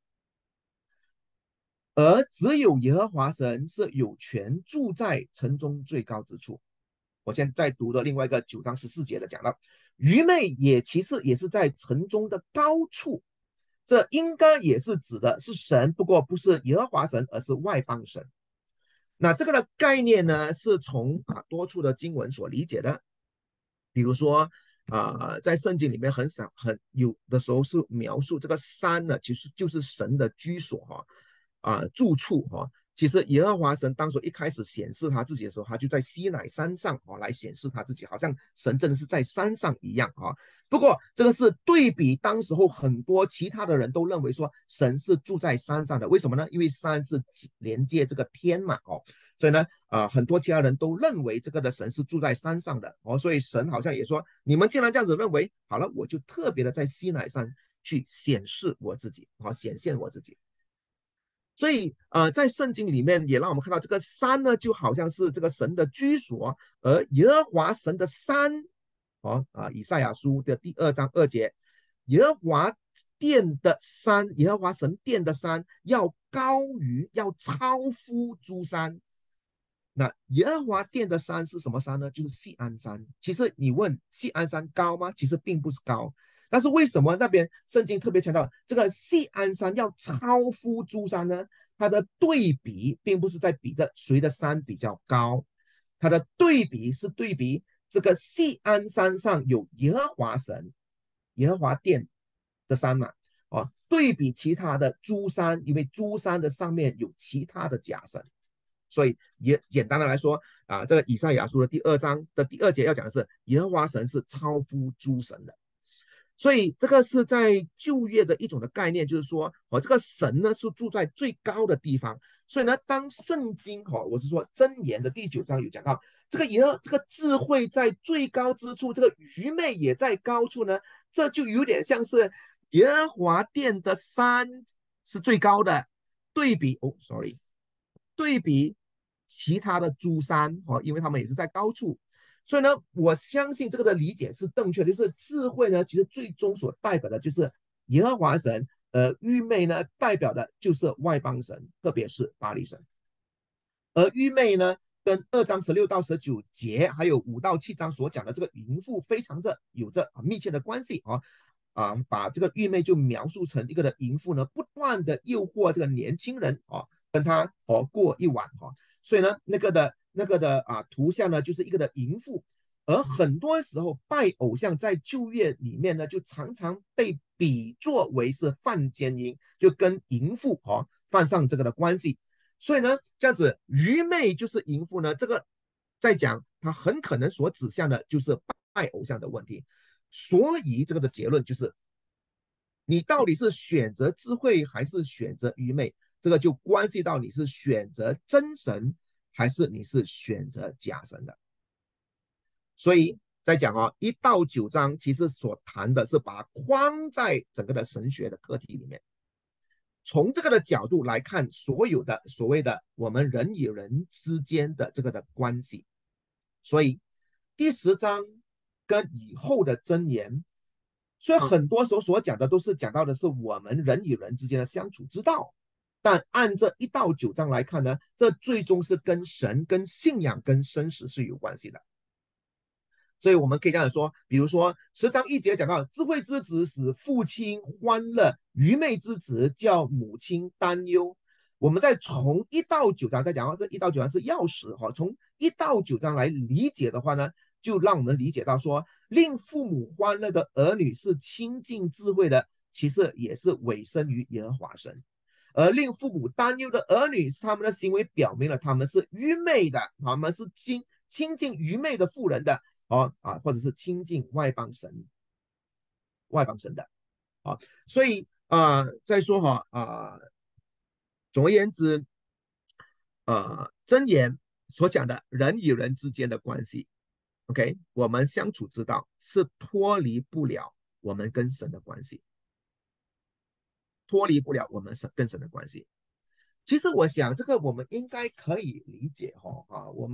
而只有耶和华神是有权住在城中最高之处。我现在读的另外一个九章十四节的讲到，愚昧也其实也是在城中的高处，这应该也是指的是神，不过不是耶和华神，而是外邦神。那这个的概念呢，是从啊多处的经文所理解的，比如说啊、呃，在圣经里面很少很有的时候是描述这个山呢，其实就是神的居所哈啊、呃、住处哈。其实耶和华神当初一开始显示他自己的时候，他就在西乃山上哦来显示他自己，好像神真的是在山上一样啊。不过这个是对比当时候很多其他的人都认为说神是住在山上的，为什么呢？因为山是连接这个天嘛哦，所以呢啊、呃、很多其他人都认为这个的神是住在山上的哦，所以神好像也说，你们既然这样子认为，好了，我就特别的在西乃山去显示我自己，好、哦、显现我自己。所以，呃，在圣经里面也让我们看到，这个山呢，就好像是这个神的居所，而耶和华神的山，哦啊，以赛亚书的第二章二节，耶和华殿的山，耶和华神殿的山要高于，要超乎诸山。那耶和华殿的山是什么山呢？就是锡安山。其实你问锡安山高吗？其实并不是高。但是为什么那边圣经特别强调这个锡安山要超乎诸山呢？它的对比并不是在比着谁的山比较高，它的对比是对比这个锡安山上有耶和华神、耶和华殿的山嘛，哦，对比其他的诸山，因为诸山的上面有其他的假神。所以也简单的来说啊，这个以赛亚书的第二章的第二节要讲的是耶和华神是超乎诸神的。所以这个是在旧约的一种的概念，就是说，哦，这个神呢是住在最高的地方。所以呢，当圣经哈、哦，我是说箴言的第九章有讲到，这个也这个智慧在最高之处，这个愚昧也在高处呢，这就有点像是耶和华殿的山是最高的，对比哦，sorry，对比其他的诸山哦，因为他们也是在高处。所以呢，我相信这个的理解是正确的，就是智慧呢，其实最终所代表的就是耶和华神，呃，愚昧呢代表的就是外邦神，特别是巴力神。而愚昧呢，跟二章十六到十九节，还有五到七章所讲的这个淫妇，非常的有着密切的关系啊啊，把这个愚昧就描述成一个的淫妇呢，不断的诱惑这个年轻人啊，跟他哦过一晚哈、啊，所以呢，那个的。那个的啊图像呢，就是一个的淫妇，而很多时候拜偶像在旧约里面呢，就常常被比作为是犯奸淫，就跟淫妇哦犯上这个的关系。所以呢，这样子愚昧就是淫妇呢，这个在讲它很可能所指向的就是拜偶像的问题。所以这个的结论就是，你到底是选择智慧还是选择愚昧，这个就关系到你是选择真神。还是你是选择假神的。所以在讲哦，一到九章其实所谈的是把它框在整个的神学的课题里面，从这个的角度来看所有的所谓的我们人与人之间的这个的关系。所以第十章跟以后的箴言，所以很多时候所讲的都是讲到的是我们人与人之间的相处之道。但按这一到九章来看呢，这最终是跟神、跟信仰、跟生死是有关系的。所以我们可以这样说，比如说十章一节讲到，智慧之子使父亲欢乐，愚昧之子叫母亲担忧。我们再从一到九章再讲，这一到九章是钥匙哈。从一到九章来理解的话呢，就让我们理解到说，令父母欢乐的儿女是亲近智慧的，其实也是委身于耶和华神。而令父母担忧的儿女，是他们的行为表明了他们是愚昧的，他们是亲亲近愚昧的妇人的哦啊，或者是亲近外邦神、外邦神的啊。所以啊、呃，再说哈啊、呃，总而言之，呃，箴言所讲的人与人之间的关系 ，OK， 我们相处之道是脱离不了我们跟神的关系。脱离不了我们跟神的关系。其实我想这个我们应该可以理解哈啊，我们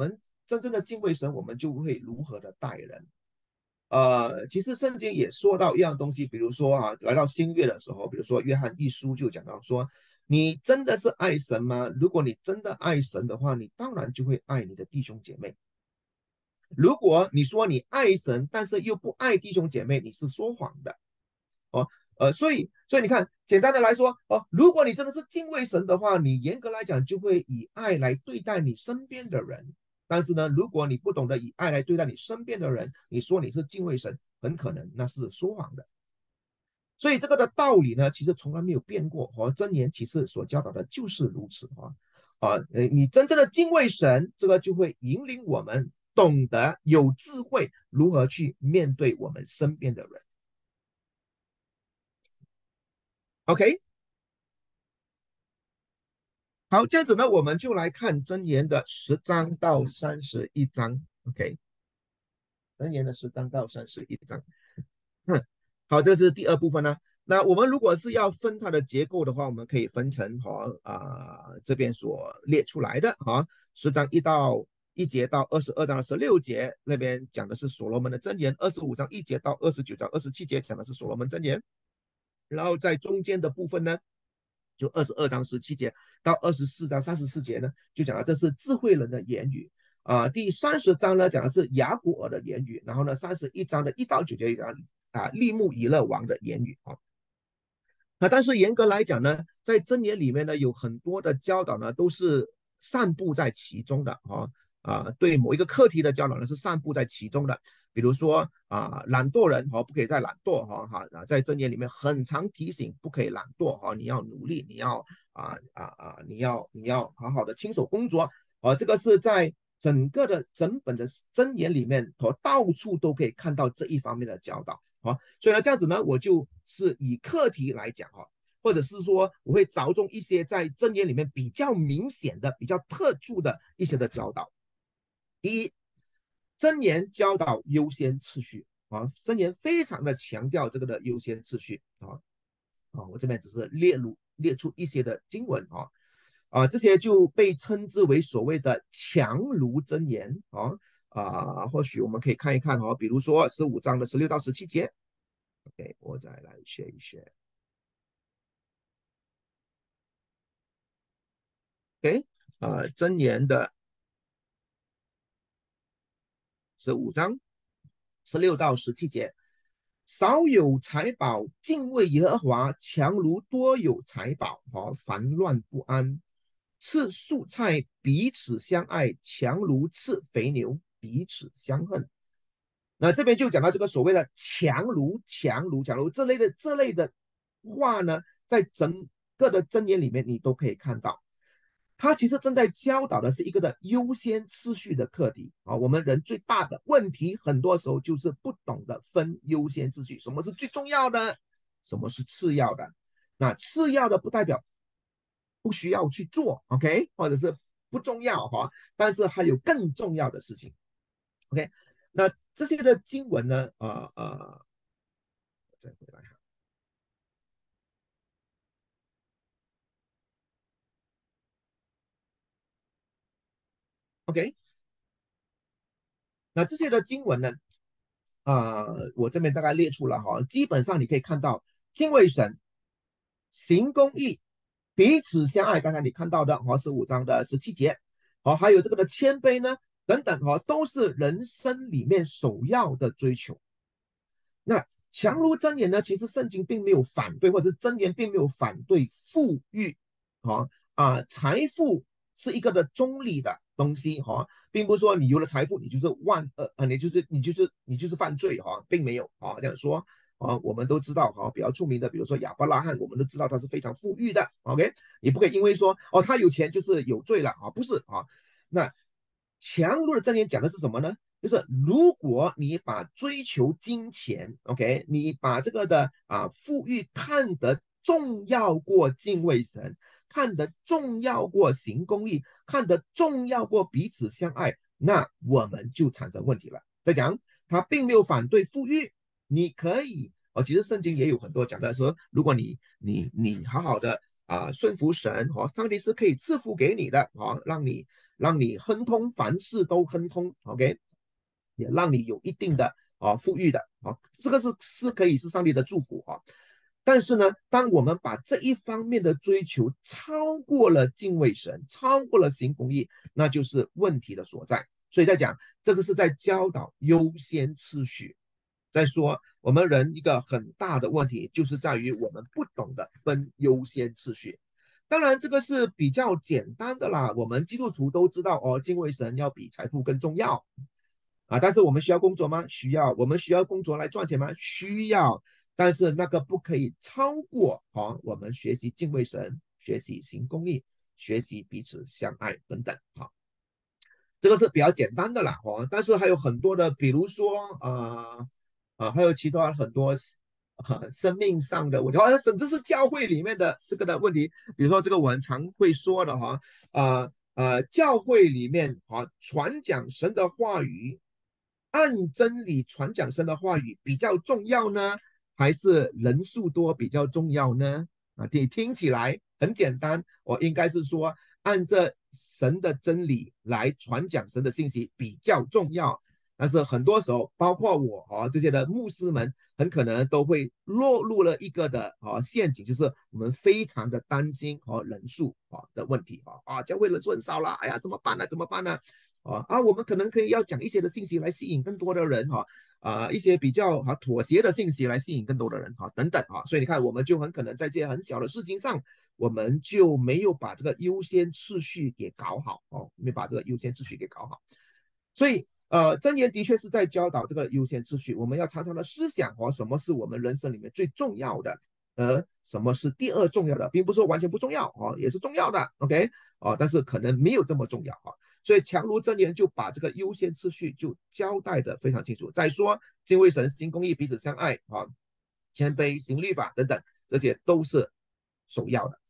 真正的敬畏神，我们就会如何的待人。呃，其实圣经也说到一样东西，比如说啊，来到新约的时候，比如说约翰一书就讲到说，你真的是爱神吗？如果你真的爱神的话，你当然就会爱你的弟兄姐妹。如果你说你爱神，但是又不爱弟兄姐妹，你是说谎的。哦，呃，所以，所以你看，简单的来说，哦，如果你真的是敬畏神的话，你严格来讲就会以爱来对待你身边的人。但是呢，如果你不懂得以爱来对待你身边的人，你说你是敬畏神，很可能那是说谎的。所以这个的道理呢，其实从来没有变过。和箴言其实所教导的就是如此啊啊！呃，你真正的敬畏神，这个就会引领我们懂得有智慧如何去面对我们身边的人。OK， 好，这样子呢，我们就来看箴言的十章到三十一章。OK， 箴言的十章到三十一章。嗯，好，这是第二部分呢。那我们如果是要分它的结构的话，我们可以分成哈啊、呃、这边所列出来的哈，十章一到一节到二十二章的十六节，那边讲的是所罗门的箴言；二十五章一节到二十九章二十七节讲的是所罗门箴言。然后在中间的部分呢，就二十二章十七节到二十四章三十四节呢，就讲了这是智慧人的言语啊、呃。第三十章呢讲的是雅古尔的言语，然后呢三十一章的一到九节讲啊利木以勒王的言语啊。那但是严格来讲呢，在箴言里面呢有很多的教导呢都是散布在其中的啊。啊，对某一个课题的教导呢是散布在其中的，比如说啊，懒惰人哈不可以再懒惰哈哈啊，在箴言里面很常提醒不可以懒惰哈，你要努力，你要啊啊啊，你要你要好好的亲手工作啊，这个是在整个的整本的箴言里面，和到处都可以看到这一方面的教导啊，所以呢这样子呢，我就是以课题来讲哈。或者是说，我会着重一些在箴言里面比较明显的、比较特殊的一些的教导。第一，箴言教导优先次序啊，箴言非常的强调这个的优先次序啊啊，我这边只是列入列出一些的经文啊啊，这些就被称之为所谓的强如箴言啊啊，或许我们可以看一看哈、啊，比如说十五章的十六到十七节 ，OK， 我再来学一学 ，OK 啊，箴言的十五章十六到十七节，少有财宝，敬畏耶和华，强如多有财宝，和烦乱不安。吃素菜，彼此相爱，强如吃肥牛，彼此相恨。那这边就讲到这个所谓的强如强如强如这类的这类的话呢，在整个的箴言里面你都可以看到。他其实正在教导的是一个的优先次序的课题啊。我们人最大的问题，很多时候就是不懂得分优先次序，什么是最重要的，什么是次要的。那次要的不代表不需要去做 ，OK， 或者是不重要哈，但是还有更重要的事情 ，OK。那这些的经文呢，呃呃，再回来哈。OK， 那这些的经文呢，啊、呃，我这边大概列出了哈，基本上你可以看到敬畏神、行公义、彼此相爱，刚才你看到的哈，十五章的十七节，好，还有这个的谦卑呢，等等哈，都是人生里面首要的追求。那强如箴言呢，其实圣经并没有反对，或者是箴言并没有反对富裕，啊啊，财富是一个的中立的东西哈，并不是说你有了财富你就是万恶啊，你就是你就是你就是犯罪哈，并没有啊这样说啊，我们都知道哈，比较出名的，比如说亚伯拉罕，我们都知道他是非常富裕的 ，OK， 你不可以因为说哦他有钱就是有罪了啊，不是啊，那强如的箴言讲的是什么呢？就是如果你把追求金钱 ，OK， 你把这个的啊富裕看得重要过敬畏神，看得重要过行公义，看得重要过彼此相爱，那我们就产生问题了。再讲，他并没有反对富裕，你可以哦，其实圣经也有很多讲的说，如果你你你好好的啊、顺服神哦，上帝是可以赐福给你的啊，让你让你亨通，凡事都亨通 ，OK， 也让你有一定的啊富裕的啊，这个是是可以是上帝的祝福啊。但是呢，当我们把这一方面的追求超过了敬畏神，超过了行公义，那就是问题的所在。所以在讲这个是在教导优先次序。再说我们人一个很大的问题就是在于我们不懂得分优先次序。当然这个是比较简单的啦，我们基督徒都知道哦，敬畏神要比财富更重要啊。但是我们需要工作吗？需要。我们需要工作来赚钱吗？需要。但是那个不可以超过啊，我们学习敬畏神，学习行公义，学习彼此相爱等等啊。这个是比较简单的啦哦，但是还有很多的，比如说啊啊、呃呃，还有其他很多啊、呃、生命上的问题，哦，甚至是教会里面的这个的问题，比如说这个我们常会说的哈啊呃教会里面啊传讲神的话语，按真理传讲神的话语比较重要呢，还是人数多比较重要呢？啊，你听起来很简单，我应该是说按着神的真理来传讲神的信息比较重要。但是很多时候，包括我啊这些的牧师们，很可能都会落入了一个的啊陷阱，就是我们非常的担心啊人数啊的问题啊啊，教会人数很少了，哎呀怎么办呢？怎么办呢？啊啊，我们可能可以要讲一些的信息来吸引更多的人哈啊，一些比较啊妥协的信息来吸引更多的人哈等等啊，所以你看，我们就很可能在这些很小的事情上，我们就没有把这个优先次序给搞好哦，没把这个优先次序给搞好，所以。呃，箴言的确是在教导这个优先次序，我们要常常的思想哦，什么是我们人生里面最重要的，而什么是第二重要的，并不是说完全不重要哦，也是重要的 ，OK 哦，但是可能没有这么重要啊、哦，所以强如箴言就把这个优先次序就交代的非常清楚。再说敬畏神、行公义、彼此相爱啊、谦卑、行律法等等，这些都是首要的。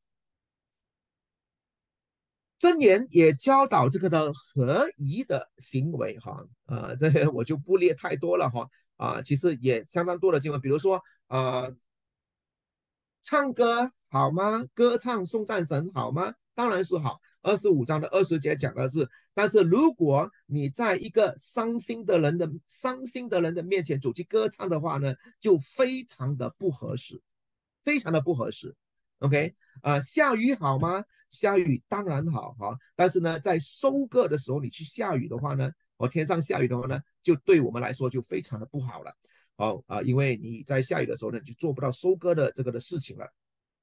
箴言也教导这个的合宜的行为哈，呃，这个我就不列太多了哈，啊，其实也相当多的经文，比如说呃，唱歌好吗？歌唱颂赞神好吗？当然是好。二十五章的二十节讲的是，但是如果你在一个伤心的人的伤心的人的面前走去歌唱的话呢，就非常的不合适，非常的不合适。OK， 呃，下雨好吗？下雨当然好哈，但是呢，在收割的时候你去下雨的话呢，哦，天上下雨的话呢，就对我们来说就非常的不好了。哦啊、呃，因为你在下雨的时候呢，就做不到收割的这个的事情了。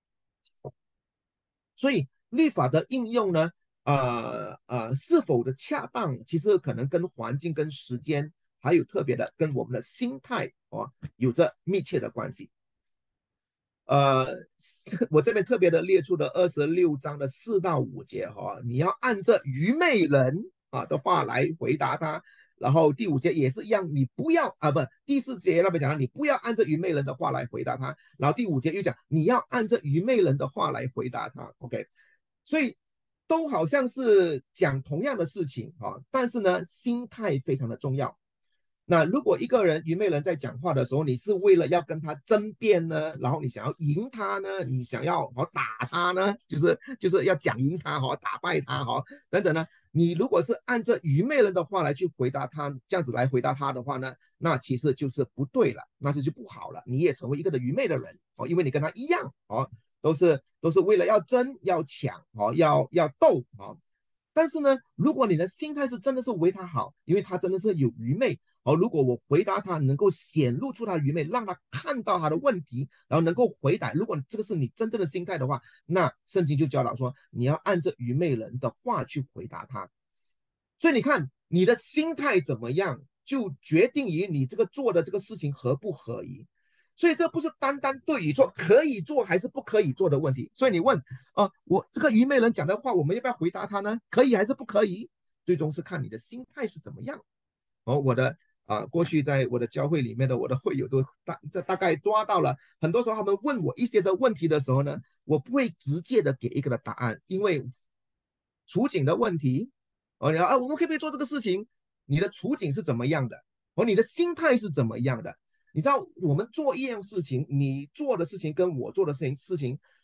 所以律法的应用呢，呃呃，是否的恰当，其实可能跟环境、跟时间，还有特别的跟我们的心态哦，有着密切的关系。呃，我这边特别的列出了二十六章的四到五节哈、哦，你要按着愚昧人啊的话来回答他。然后第五节也是一样，你不要啊，不，第四节那边讲了，你不要按着愚昧人的话来回答他。然后第五节又讲，你要按着愚昧人的话来回答他。OK， 所以都好像是讲同样的事情啊，但是呢，心态非常的重要。那如果一个人愚昧人在讲话的时候，你是为了要跟他争辩呢，然后你想要赢他呢，你想要好打他呢，就是就是要讲赢他好打败他好等等呢，你如果是按照愚昧人的话来去回答他，这样子来回答他的话呢，那其实就是不对了，那就就不好了，你也成为一个的愚昧的人哦，因为你跟他一样哦，都是都是为了要争要抢哦，要要斗哦。但是呢，如果你的心态是真的是为他好，因为他真的是有愚昧，而如果我回答他能够显露出他愚昧，让他看到他的问题，然后能够回答，如果这个是你真正的心态的话，那圣经就教导说，你要按着愚昧人的话去回答他。所以你看，你的心态怎么样，就决定于你这个做的这个事情合不合宜。所以这不是单单对与错，可以做还是不可以做的问题。所以你问啊、呃，我这个愚昧人讲的话，我们要不要回答他呢？可以还是不可以？最终是看你的心态是怎么样。哦，我的啊、呃，过去在我的教会里面的我的会友都大大概抓到了，很多时候他们问我一些的问题的时候呢，我不会直接的给一个的答案，因为处境的问题，哦，你啊，我们可不可以做这个事情？你的处境是怎么样的？哦，你的心态是怎么样的？你知道我们做一样事情，你做的事情跟我做的事情事情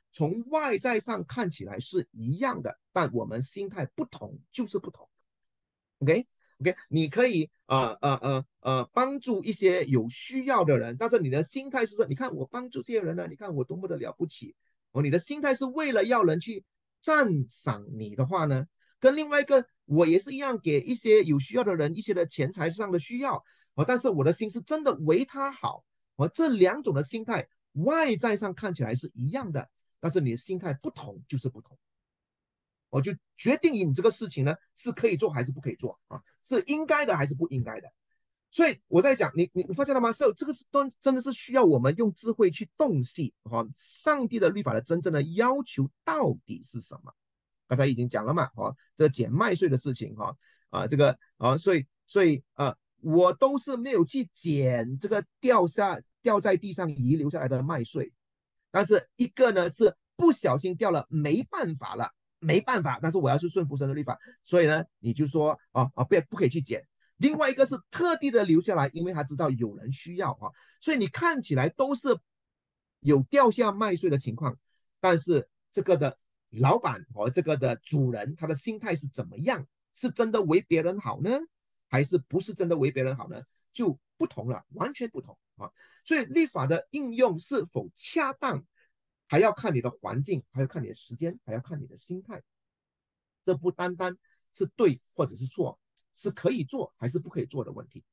从外在上看起来是一样的，但我们心态不同就是不同。OK OK， 你可以呃呃呃呃帮助一些有需要的人，但是你的心态是说，你看我帮助这些人呢，你看我多么的了不起哦，你的心态是为了要人去赞赏你的话呢，跟另外一个我也是一样，给一些有需要的人一些的钱财上的需要哦，但是我的心是真的为他好哦，这两种的心态外在上看起来是一样的，但是你的心态不同就是不同。我就决定你这个事情呢是可以做还是不可以做啊，是应该的还是不应该的。所以我在讲，你你你发现了吗？是这个是真真的是需要我们用智慧去洞悉哈、哦，上帝的律法的真正的要求到底是什么？刚才已经讲了嘛，哈、哦，这个减麦穗的事情哈、哦、啊，这个啊，所以所以啊，我都是没有去捡这个掉下掉在地上遗留下来的麦穗，但是一个呢是不小心掉了，没办法了。没办法，但是我要去顺服神的律法，所以呢，你就说啊啊，不不可以去捡。另外一个是特地的留下来，因为他知道有人需要啊，所以你看起来都是有掉下麦穗的情况，但是这个的老板和这个的主人，他的心态是怎么样？是真的为别人好呢，还是不是真的为别人好呢？就不同了，完全不同啊。所以律法的应用是否恰当？还要看你的环境，还要看你的时间，还要看你的心态。这不单单是对或者是错，是可以做还是不可以做的问题。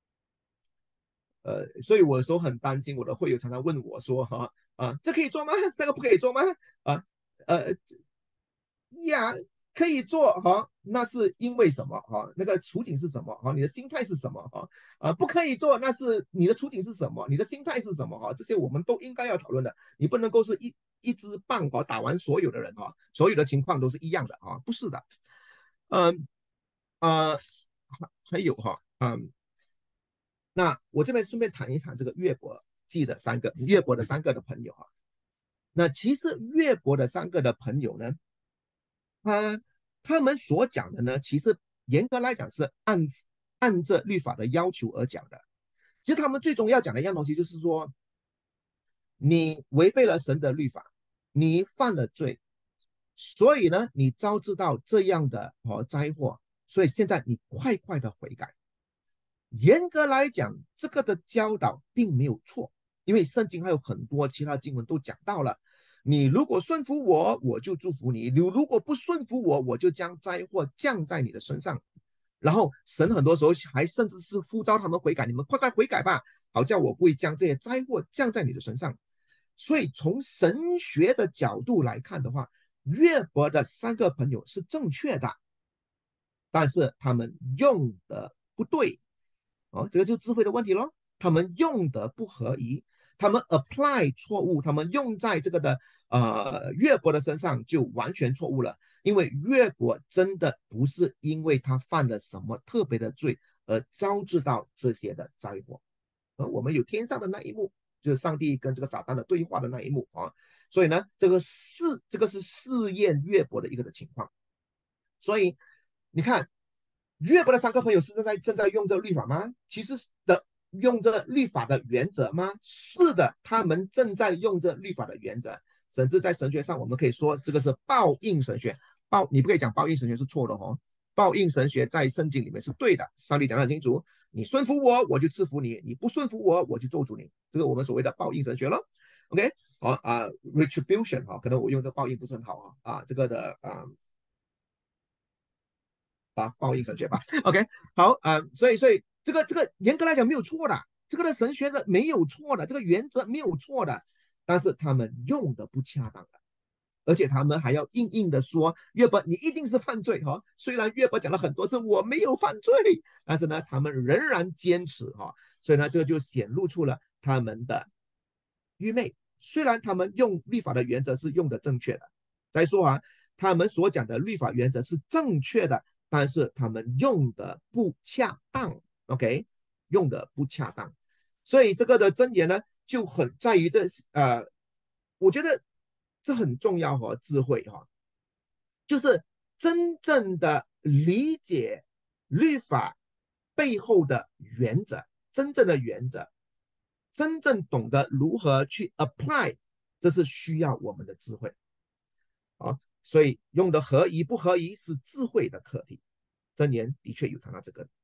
呃，所以我有时候很担心，我的会友常常问我说：“哈啊，这可以做吗？那个不可以做吗？”啊，呃，呀，可以做哈，那是因为什么哈？那个处境是什么哈？你的心态是什么哈？啊，不可以做，那是你的处境是什么？你的心态是什么哈？这些我们都应该要讨论的。你不能够是一一支棒哈打完所有的人哈，所有的情况都是一样的啊，不是的。嗯呃还有哈，嗯，那我这边顺便谈一谈这个约伯记的三个约伯的三个的朋友哈。那其实约伯的三个的朋友呢？他他们所讲的呢，其实严格来讲是按按着律法的要求而讲的。其实他们最终要讲的一样东西就是说，你违背了神的律法，你犯了罪，所以呢，你招致到这样的哦灾祸，所以现在你快快的悔改。严格来讲，这个的教导并没有错，因为圣经还有很多其他经文都讲到了。你如果顺服我，我就祝福你；你如果不顺服我，我就将灾祸降在你的身上。然后神很多时候还甚至是呼召他们悔改，你们快快悔改吧，好叫我不会将这些灾祸降在你的身上。所以从神学的角度来看的话，约伯的三个朋友是正确的，但是他们用的不对，哦，这个就是智慧的问题咯。他们用的不合宜，他们 apply 错误，他们用在这个的呃约伯的身上就完全错误了。因为约伯真的不是因为他犯了什么特别的罪而招致到这些的灾祸。而我们有天上的那一幕，就是上帝跟这个撒旦的对话的那一幕啊。所以呢，这个试这个是试验约伯的一个的情况。所以你看，约伯的三个朋友是正在正在用这律法吗？其实的用这律法的原则吗？是的，他们正在用这律法的原则，甚至在神学上，我们可以说这个是报应神学。报你不可以讲报应神学是错的哦，报应神学在圣经里面是对的，上帝讲得很清楚，你顺服我，我就赐福你；你不顺服我，我就咒诅你。这个我们所谓的报应神学了。OK， 好啊 ，retribution 哈，可能我用这报应不是很好啊，啊，这个的啊。啊，报应神学吧 ，OK， 好啊、呃，所以所以这个这个严格来讲没有错的，这个的神学的没有错的，这个原则没有错的，但是他们用的不恰当的，而且他们还要硬硬的说约伯你一定是犯罪哈、哦，虽然约伯讲了很多次我没有犯罪，但是呢他们仍然坚持哈、哦，所以呢这个就显露出了他们的愚昧。虽然他们用律法的原则是用的正确的，再说啊，他们所讲的律法原则是正确的。但是他们用的不恰当 ，OK， 用的不恰当，所以这个的箴言呢，就很在于这呃，我觉得这很重要和、哦、智慧哈、哦，就是真正的理解律法背后的原则，真正的原则，真正懂得如何去 apply 这是需要我们的智慧啊。所以用的合宜不合宜是智慧的课题。箴言的确有谈到这个。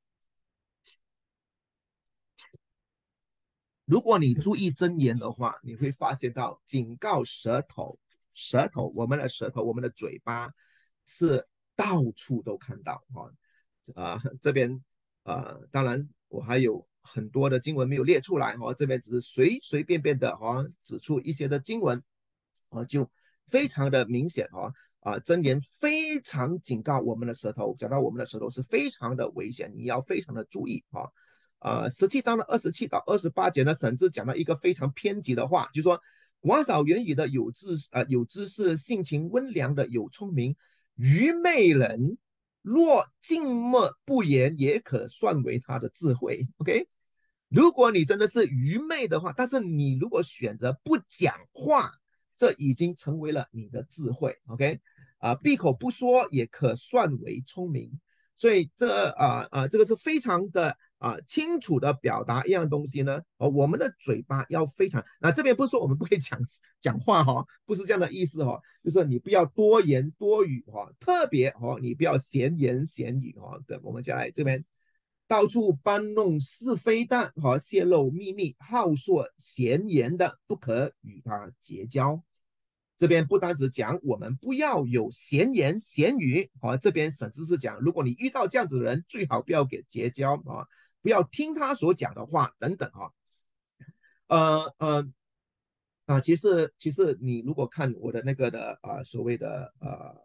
如果你注意箴言的话，你会发现到警告舌头，舌头，我们的舌头，我们的嘴巴是到处都看到哈。啊、呃，这边呃，当然我还有很多的经文没有列出来哈，这边只是随随便便的哈指出一些的经文，啊，就非常的明显哈。啊，箴言非常警告我们的舌头，讲到我们的舌头是非常的危险，你要非常的注意啊。呃，十七章的二十七到二十八节呢，甚至讲到一个非常偏激的话，就是说寡少言语的有知呃有知识，性情温良的有聪明，愚昧人若静默不言，也可算为他的智慧。OK， 如果你真的是愚昧的话，但是你如果选择不讲话，这已经成为了你的智慧。OK， 啊、呃，闭口不说也可算为聪明。所以这啊啊、呃呃、这个是非常的啊、呃、清楚的表达一样东西呢。哦，我们的嘴巴要非常，那这边不是说我们不可以讲讲话哈、哦，不是这样的意思哈、哦，就是你不要多言多语哈、哦，特别哦，你不要闲言闲语哈、哦。对，我们再来这边，到处搬弄是非的哈、哦，泄露秘密，好说闲言的，不可与他结交。这边不单只讲我们不要有闲言闲语啊，这边甚至是讲，如果你遇到这样子的人，最好不要给结交啊，不要听他所讲的话等等啊。呃呃啊，其实其实你如果看我的那个的啊所谓的呃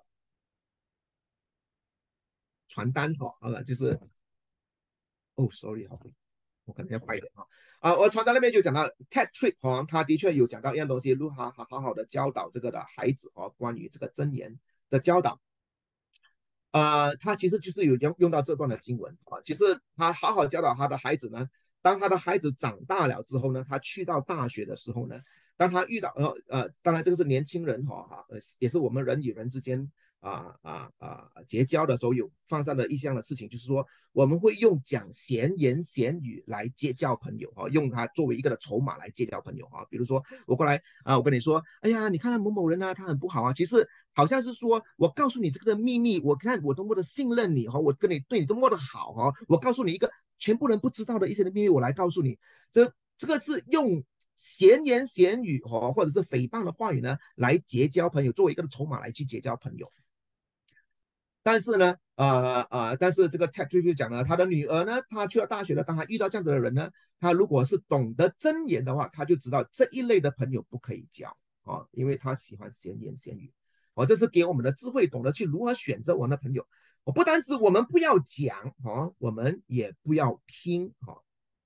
传单哈啊，就是哦 ，sorry 哈。我可能要快一点啊！啊，我传单那边就讲到 Ted Tripp 哈，他的确有讲到一样东西，如何好好好的教导这个的孩子哦，关于这个箴言的教导。呃，他其实就是有用用到这段的经文啊。其实他好好教导他的孩子呢，当他的孩子长大了之后呢，他去到大学的时候呢，当他遇到呃呃，当然这个是年轻人哈哈，呃也是我们人与人之间。啊啊啊！结交的时候有放上的一项的事情，就是说我们会用讲闲言闲语来结交朋友哈，用它作为一个的筹码来结交朋友哈。比如说我过来啊，我跟你说，哎呀，你看某某人啊，他很不好啊。其实好像是说我告诉你这个的秘密，我看我多么的信任你哈，我跟你对你多么的好哈，我告诉你一个全部人不知道的一些的秘密，我来告诉你，这这个是用闲言闲语哈，或者是诽谤的话语呢，来结交朋友，作为一个的筹码来去结交朋友。但是呢，呃呃，但是这个 Ted Tripp 讲了，他的女儿呢，她去了大学了，当她遇到这样子的人呢，她如果是懂得箴言的话，她就知道这一类的朋友不可以交啊、哦，因为她喜欢闲言闲语。哦，这是给我们的智慧，懂得去如何选择我们的朋友。哦，不单止我们不要讲哦，我们也不要听哦。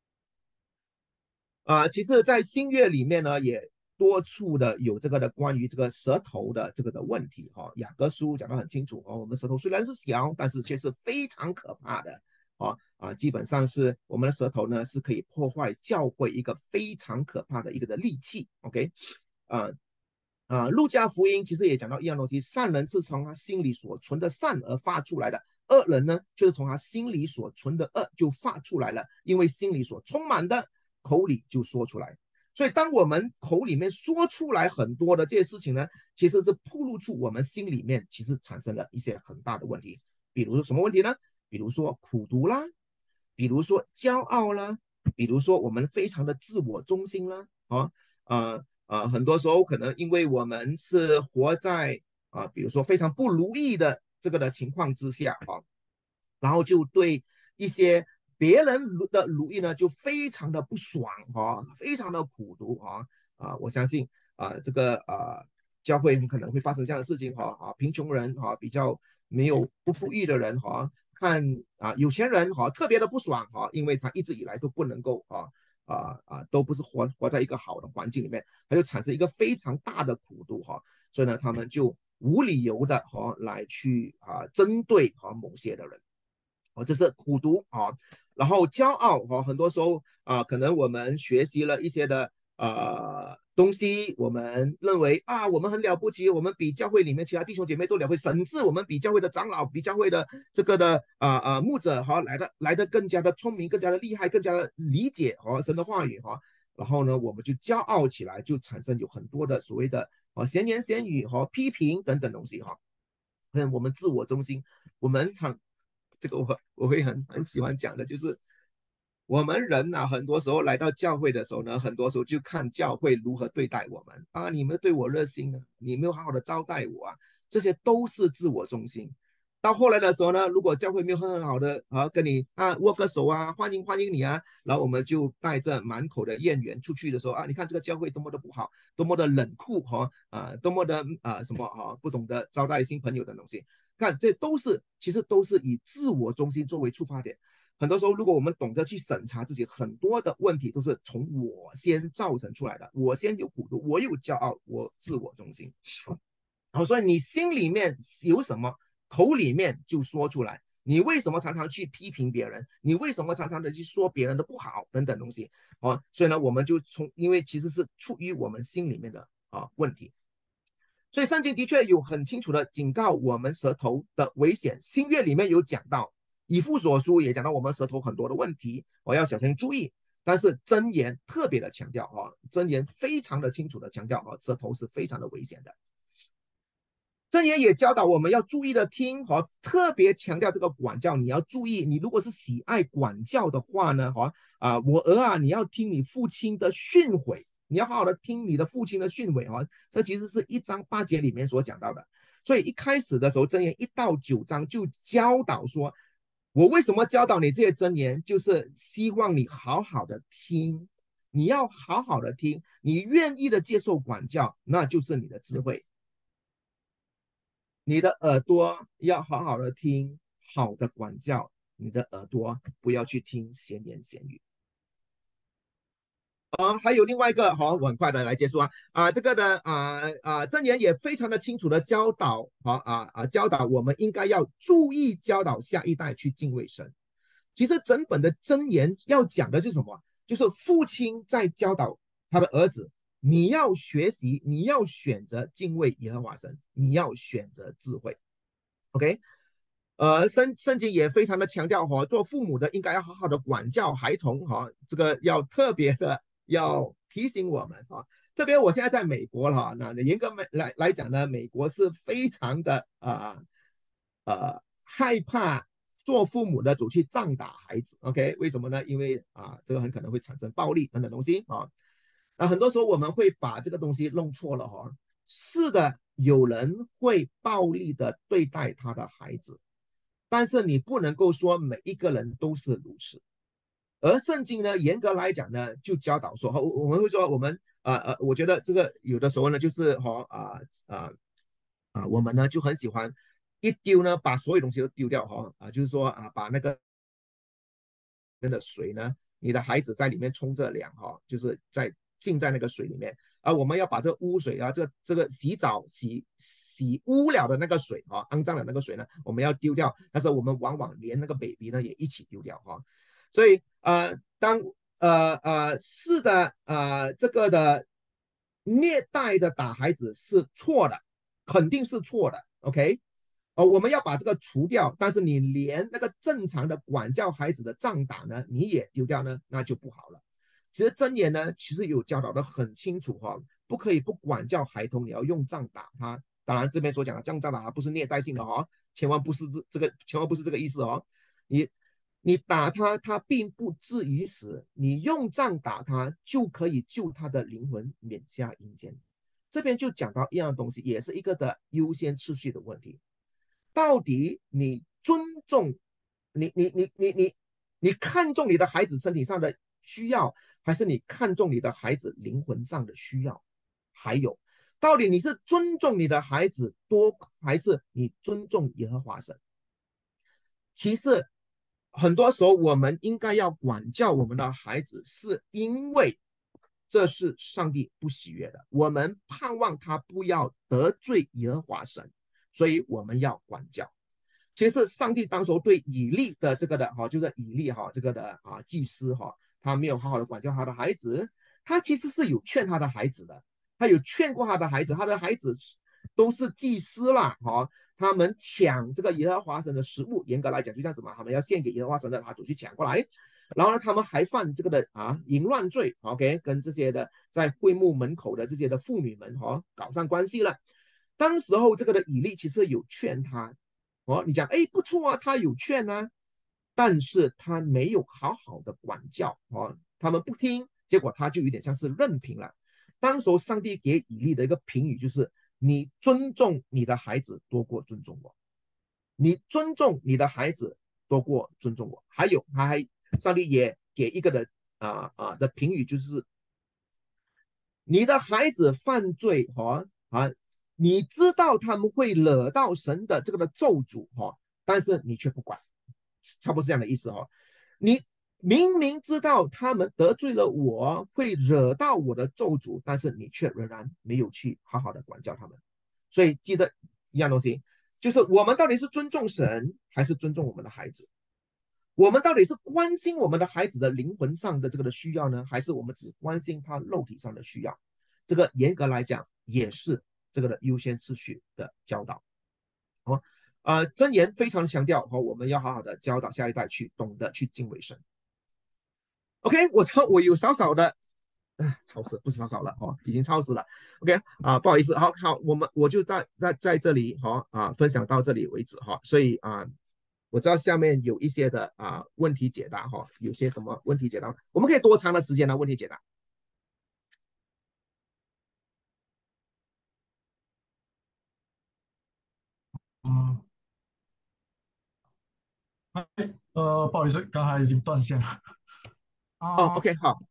啊、呃，其实，在新约里面呢，也多处的有这个的关于这个舌头的这个的问题哈、哦，雅各书讲得很清楚哦，我们舌头虽然是小，但是却是非常可怕的啊啊，基本上是我们的舌头呢是可以破坏教会一个非常可怕的一个的利器。OK， 啊啊，路加福音其实也讲到一样东西，善人是从他心里所存的善而发出来的，恶人呢就是从他心里所存的恶就发出来了，因为心里所充满的，口里就说出来。所以，当我们口里面说出来很多的这些事情呢，其实是暴露出我们心里面其实产生了一些很大的问题。比如说什么问题呢？比如说苦毒啦，比如说骄傲啦，比如说我们非常的自我中心啦，啊呃呃，很多时候可能因为我们是活在啊、呃，比如说非常不如意的这个的情况之下啊，然后就对一些别人的如意呢，就非常的不爽哈、哦，非常的苦毒哈啊！我相信啊，这个啊教会很可能会发生这样的事情哈啊，贫穷人哈、啊、比较没有不富裕的人哈、啊，看啊有钱人哈、啊、特别的不爽哈、啊，因为他一直以来都不能够啊啊啊都不是活活在一个好的环境里面，他就产生一个非常大的苦毒哈、啊，所以呢，他们就无理由的哈、啊、来去啊针对哈、啊、某些的人。哦，这是苦毒啊，然后骄傲啊，很多时候啊，可能我们学习了一些的呃东西，我们认为啊，我们很了不起，我们比教会里面其他弟兄姐妹都了不起，甚至我们比教会的长老、比教会的这个的啊啊、呃、牧者哈、啊、来的来的更加的聪明，更加的厉害，更加的理解哈、啊、神的话语哈、 然后呢，我们就骄傲起来，就产生有很多的所谓的啊闲言闲语和批评等等东西哈。嗯，我们自我中心，我们常这个我我会很很喜欢讲的，就是我们人啊，很多时候来到教会的时候呢，很多时候就看教会如何对待我们啊，你们对我热心啊，你没有好好的招待我啊，这些都是自我中心。到后来的时候呢，如果教会没有很好的啊跟你啊握个手啊，欢迎欢迎你啊，然后我们就带着满口的怨言出去的时候啊，你看这个教会多么的不好，多么的冷酷哈啊，多么的啊什么啊不懂得招待新朋友的东西，看这都是其实都是以自我中心作为出发点。很多时候，如果我们懂得去审查自己，很多的问题都是从我先造成出来的。我先有苦毒，我有骄傲，我自我中心。然后，所以你心里面有什么，口里面就说出来。你为什么常常去批评别人？你为什么常常的去说别人的不好等等东西？哦，所以呢，我们就从，因为其实是出于我们心里面的啊问题。所以圣经的确有很清楚的警告我们舌头的危险。新约里面有讲到。以弗所书也讲到我们舌头很多的问题，我要小心注意。但是箴言特别的强调啊，箴言非常的清楚的强调啊，舌头是非常的危险的。箴言也教导我们要注意的听和特别强调这个管教，你要注意，你如果是喜爱管教的话呢，哈啊，我儿啊，你要听你父亲的训诲，你要好好的听你的父亲的训诲啊，这其实是一章八节里面所讲到的。所以一开始的时候，箴言一到九章就教导说。我为什么教导你这些箴言？就是希望你好好的听，你要好好的听，你愿意的接受管教，那就是你的智慧。你的耳朵要好好的听好的管教，你的耳朵不要去听闲言闲语。啊，还有另外一个，好，我很快的来结束啊啊，这个的啊啊，箴言也非常的清楚的教导，好啊啊，教导我们应该要注意教导下一代去敬畏神。其实整本的箴言要讲的是什么？就是父亲在教导他的儿子，你要学习，你要选择敬畏耶和华神，你要选择智慧。OK。呃，圣圣经也非常的强调哈，做父母的应该要好好的管教孩童哈，这个要特别的要提醒我们啊。特别我现在在美国哈，那严格来来讲呢，美国是非常的啊 呃, 呃害怕做父母的走去杖打孩子。OK， 为什么呢？因为啊，这个很可能会产生暴力等等东西啊。那很多时候我们会把这个东西弄错了哈。是的，有人会暴力的对待他的孩子。但是你不能够说每一个人都是如此，而圣经呢，严格来讲呢，就教导说，我们会说我们啊呃，我觉得这个有的时候呢，就是哈啊啊啊，我们呢就很喜欢一丢呢，把所有东西都丢掉哈啊，就是说啊，把那个的水呢，你的孩子在里面冲着凉哈，就是在浸在那个水里面，而我们要把这个污水啊，这这个洗澡洗。洗污了的那个水啊，肮脏的那个水呢，我们要丢掉。但是我们往往连那个 baby 呢也一起丢掉哈。所以呃，当呃呃是的呃这个的虐待的打孩子是错的，肯定是错的。OK， 呃，我们要把这个除掉。但是你连那个正常的管教孩子的杖打呢，你也丢掉呢，那就不好了。其实箴言呢，其实有教导的很清楚哈，不可以不管教孩童，你要用杖打他。当然，这边所讲的这样杖打不是虐待性的哦，千万不是这个，千万不是这个意思哦。你你打他，他并不至于死；你用杖打他，就可以救他的灵魂免下阴间。这边就讲到一样东西，也是一个的优先次序的问题。到底你尊重你你你你你你看重你的孩子身体上的需要，还是你看重你的孩子灵魂上的需要？还有。到底你是尊重你的孩子多，还是你尊重耶和华神？其实很多时候我们应该要管教我们的孩子，是因为这是上帝不喜悦的，我们盼望他不要得罪耶和华神，所以我们要管教。其实上帝当时候对以利的这个的哈，就是以利哈这个的啊祭司哈，他没有好好的管教他的孩子，他其实是有劝他的孩子的。他有劝过他的孩子，他的孩子都是祭司啦，哈、哦，他们抢这个耶和华神的食物，严格来讲就这样子嘛，他们要献给耶和华神的，他就去抢过来。 然后呢，他们还犯这个的啊淫乱罪，OK，跟这些的在会幕门口的这些的妇女们哦搞上关系了。当时候这个的以利其实有劝他，哦，你讲哎不错啊，他有劝啊，但是他没有好好的管教哦，他们不听，结果他就有点像是任凭了。当时候上帝给以利的一个评语就是：你尊重你的孩子多过尊重我，你尊重你的孩子多过尊重我。还有，他还上帝也给一个的啊啊的评语，就是你的孩子犯罪哈啊，你知道他们会惹到神的这个的咒诅哈，但是你却不管，差不多是这样的意思哈。你明明知道他们得罪了我，会惹到我的咒诅，但是你却仍然没有去好好的管教他们。所以记得一样东西，就是我们到底是尊重神，还是尊重我们的孩子？我们到底是关心我们的孩子的灵魂上的这个的需要呢，还是我们只关心他肉体上的需要？这个严格来讲也是这个的优先次序的教导。哦，呃，箴言非常强调，哦，我们要好好的教导下一代去懂得去敬畏神。OK，我我有少少的。超时不是少少了哦，已经超时了。OK 啊，不好意思，好好，我们我就在在在这里哈啊，分享到这里为止哈。所以啊，我知道下面有一些的啊问题解答哈，有些什么问题解答，我们可以多长的时间呢？问题解答？ 嗯，哎，呃，不好意思，刚才已经断线了。 哦啊， ，OK，好，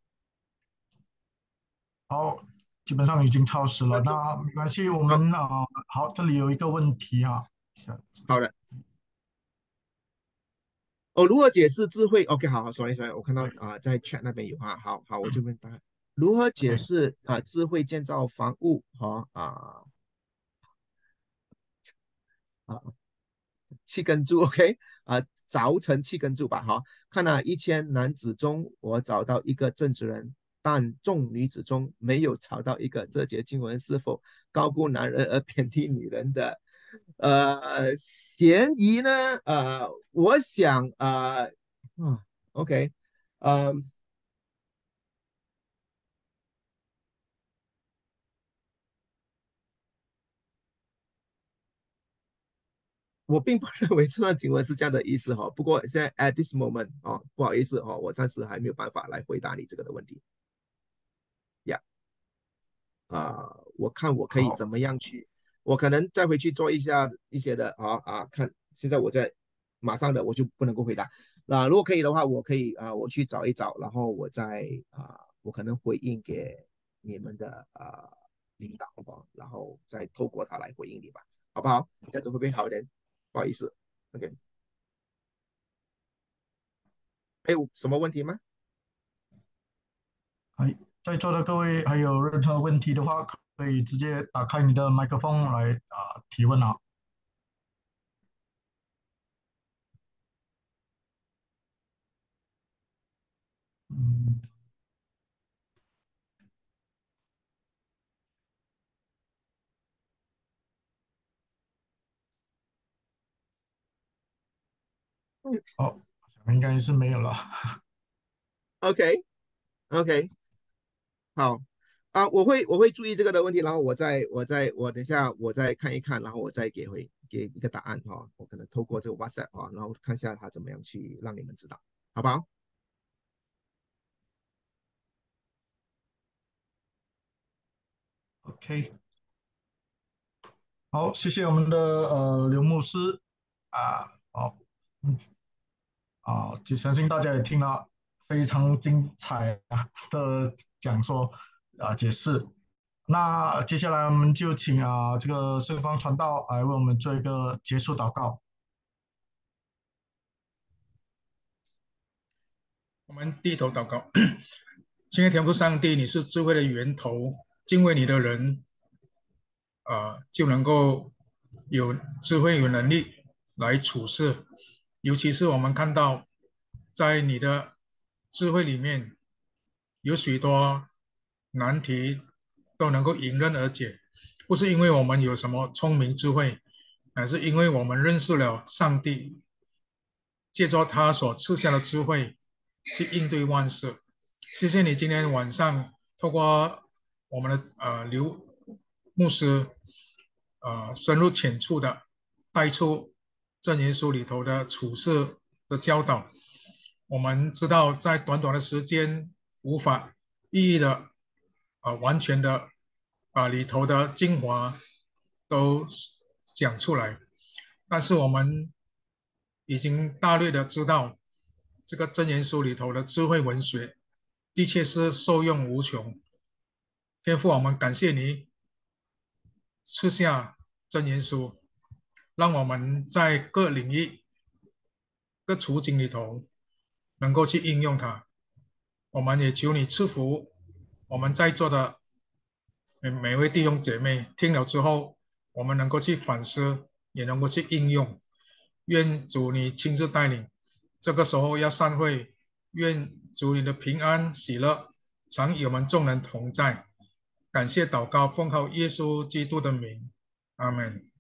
好，基本上已经超时了， 那就那没关系，我好们啊，好，这里有一个问题啊，下次好的。哦，如何解释智慧？OK，好好，sorry sorry，我看到对啊、在 chat 那边有啊，好好，我就问大家如何解 ，OK， 释啊、智慧建造房屋和啊啊七根柱，OK 啊，凿成七根柱吧，哈。看了一千男子中，我找到一个正直人，但众女子中没有找到一个。这节经文是否高估男人而贬低女人的呃嫌疑呢？呃，我想呃，啊，OK，呃，我并不认为这段经文是这样的意思哈。不过现在 at this moment 哦，不好意思哈，我暂时还没有办法来回答你这个的问题。呀、yeah, 啊、呃，我看我可以好怎么样去，我可能再回去做一下一些的啊啊，看现在我在马上的我就不能够回答。那、如果可以的话，我可以啊、呃，我去找一找，然后我再啊、呃，我可能回应给你们的啊、呃、领导，好不好？然后再透过他来回应你吧，好不好？这样子会不会好一点？不好意思，OK。还有什么问题吗？ 哎，在座的各位还有任何问题的话，可以直接打开你的麦克风来啊、提问啊。嗯，哦，应该是没有了。 OK OK，好啊，我会我会注意这个的问题，然后我再我再我等一下我再看一看，然后我再给回给一个答案哈、哦。我可能透过这个 WhatsApp 啊、哦，然后看一下他怎么样去让你们知道，好不好？ OK，好，谢谢我们的呃刘牧师啊，好，嗯，啊，就相信大家也听了非常精彩的讲说啊解释。那接下来我们就请啊这个圣光传道来为我们做一个结束祷告。 我们低头祷告，亲爱的天父上帝，你是智慧的源头，敬畏你的人，啊、呃，就能够有智慧、有能力来处事。尤其是我们看到，在你的智慧里面，有许多难题都能够迎刃而解，不是因为我们有什么聪明智慧，而是因为我们认识了上帝，借着他所赐下的智慧， 去应对万事。谢谢你今天晚上透过我们的呃刘牧师呃深入浅出的带出箴言书里头的处事的教导。我们知道在短短的时间无法一一的呃完全的把里头的精华都讲出来，但是我们已经大略的知道这个箴言书里头的智慧文学的确是受用无穷。天父，我们感谢你赐下箴言书，让我们在各领域、各处境里头能够去应用它。我们也求你赐福我们在座的每每位弟兄姐妹，听了之后，我们能够去反思，也能够去应用。愿主你亲自带领。这个时候要散会，愿主你的平安喜乐常与我们众人同在。感谢祷告，奉靠耶稣基督的名，阿门。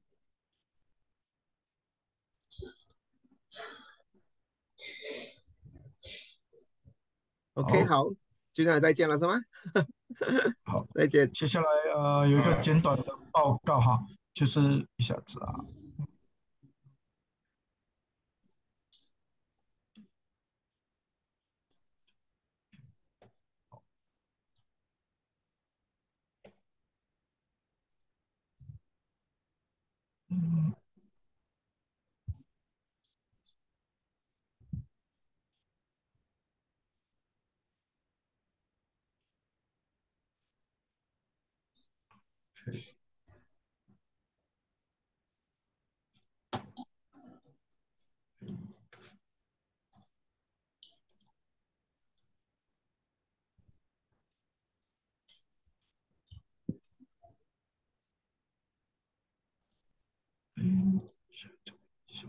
OK， 好， 好，就这样再见了是吗？ 好， 再见。 接下来呃有一个简短的报告哈，就是一下子啊。嗯，可以。嗯，是这个小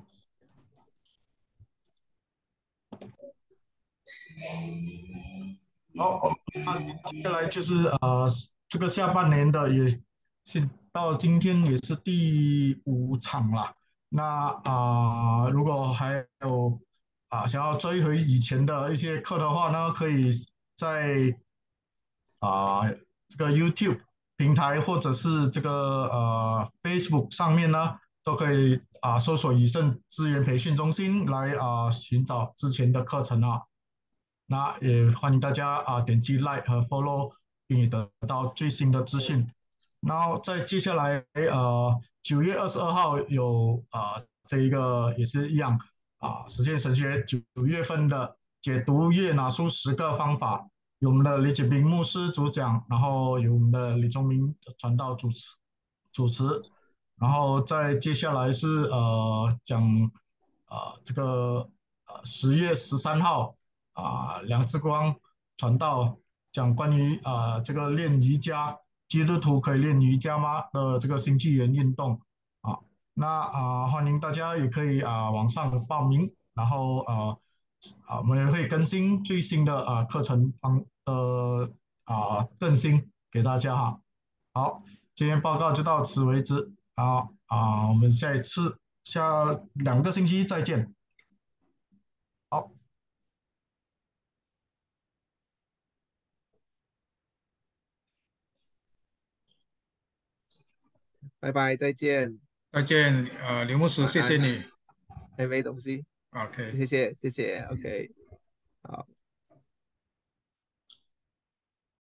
好，那接下来就是呃，这个下半年的也是到今天也是第五场了。那啊、如果还有啊、想要追回以前的一些课的话呢，可以在啊、这个 YouTube 平台或者是这个呃 Facebook 上面呢，都可以啊、搜索以盛资源培训中心来啊、寻找之前的课程啊。那也欢迎大家啊点击 Like 和 Follow，并得到最新的资讯。然后再接下来，呃，九月二十二号有啊这一个也是一样啊，实践神学九月份的解读约拿书十个方法，有我们的李启斌牧师主讲，然后有我们的李宗明传道主持主持，然后再接下来是呃讲啊、这个呃十月十三号。啊，梁志光传道讲关于啊这个练瑜伽，基督徒可以练瑜伽吗的这个新纪元运动啊，那啊欢迎大家也可以啊网上报名，然后啊啊我们也会更新最新的啊课程方的啊更新给大家哈。好，今天报告就到此为止啊啊，我们下一次下两个星期再见。好。 拜拜，再见， 再见，呃，刘牧师， 晚安。 谢谢你。 还没东西， OK。 谢谢谢谢，OK，好。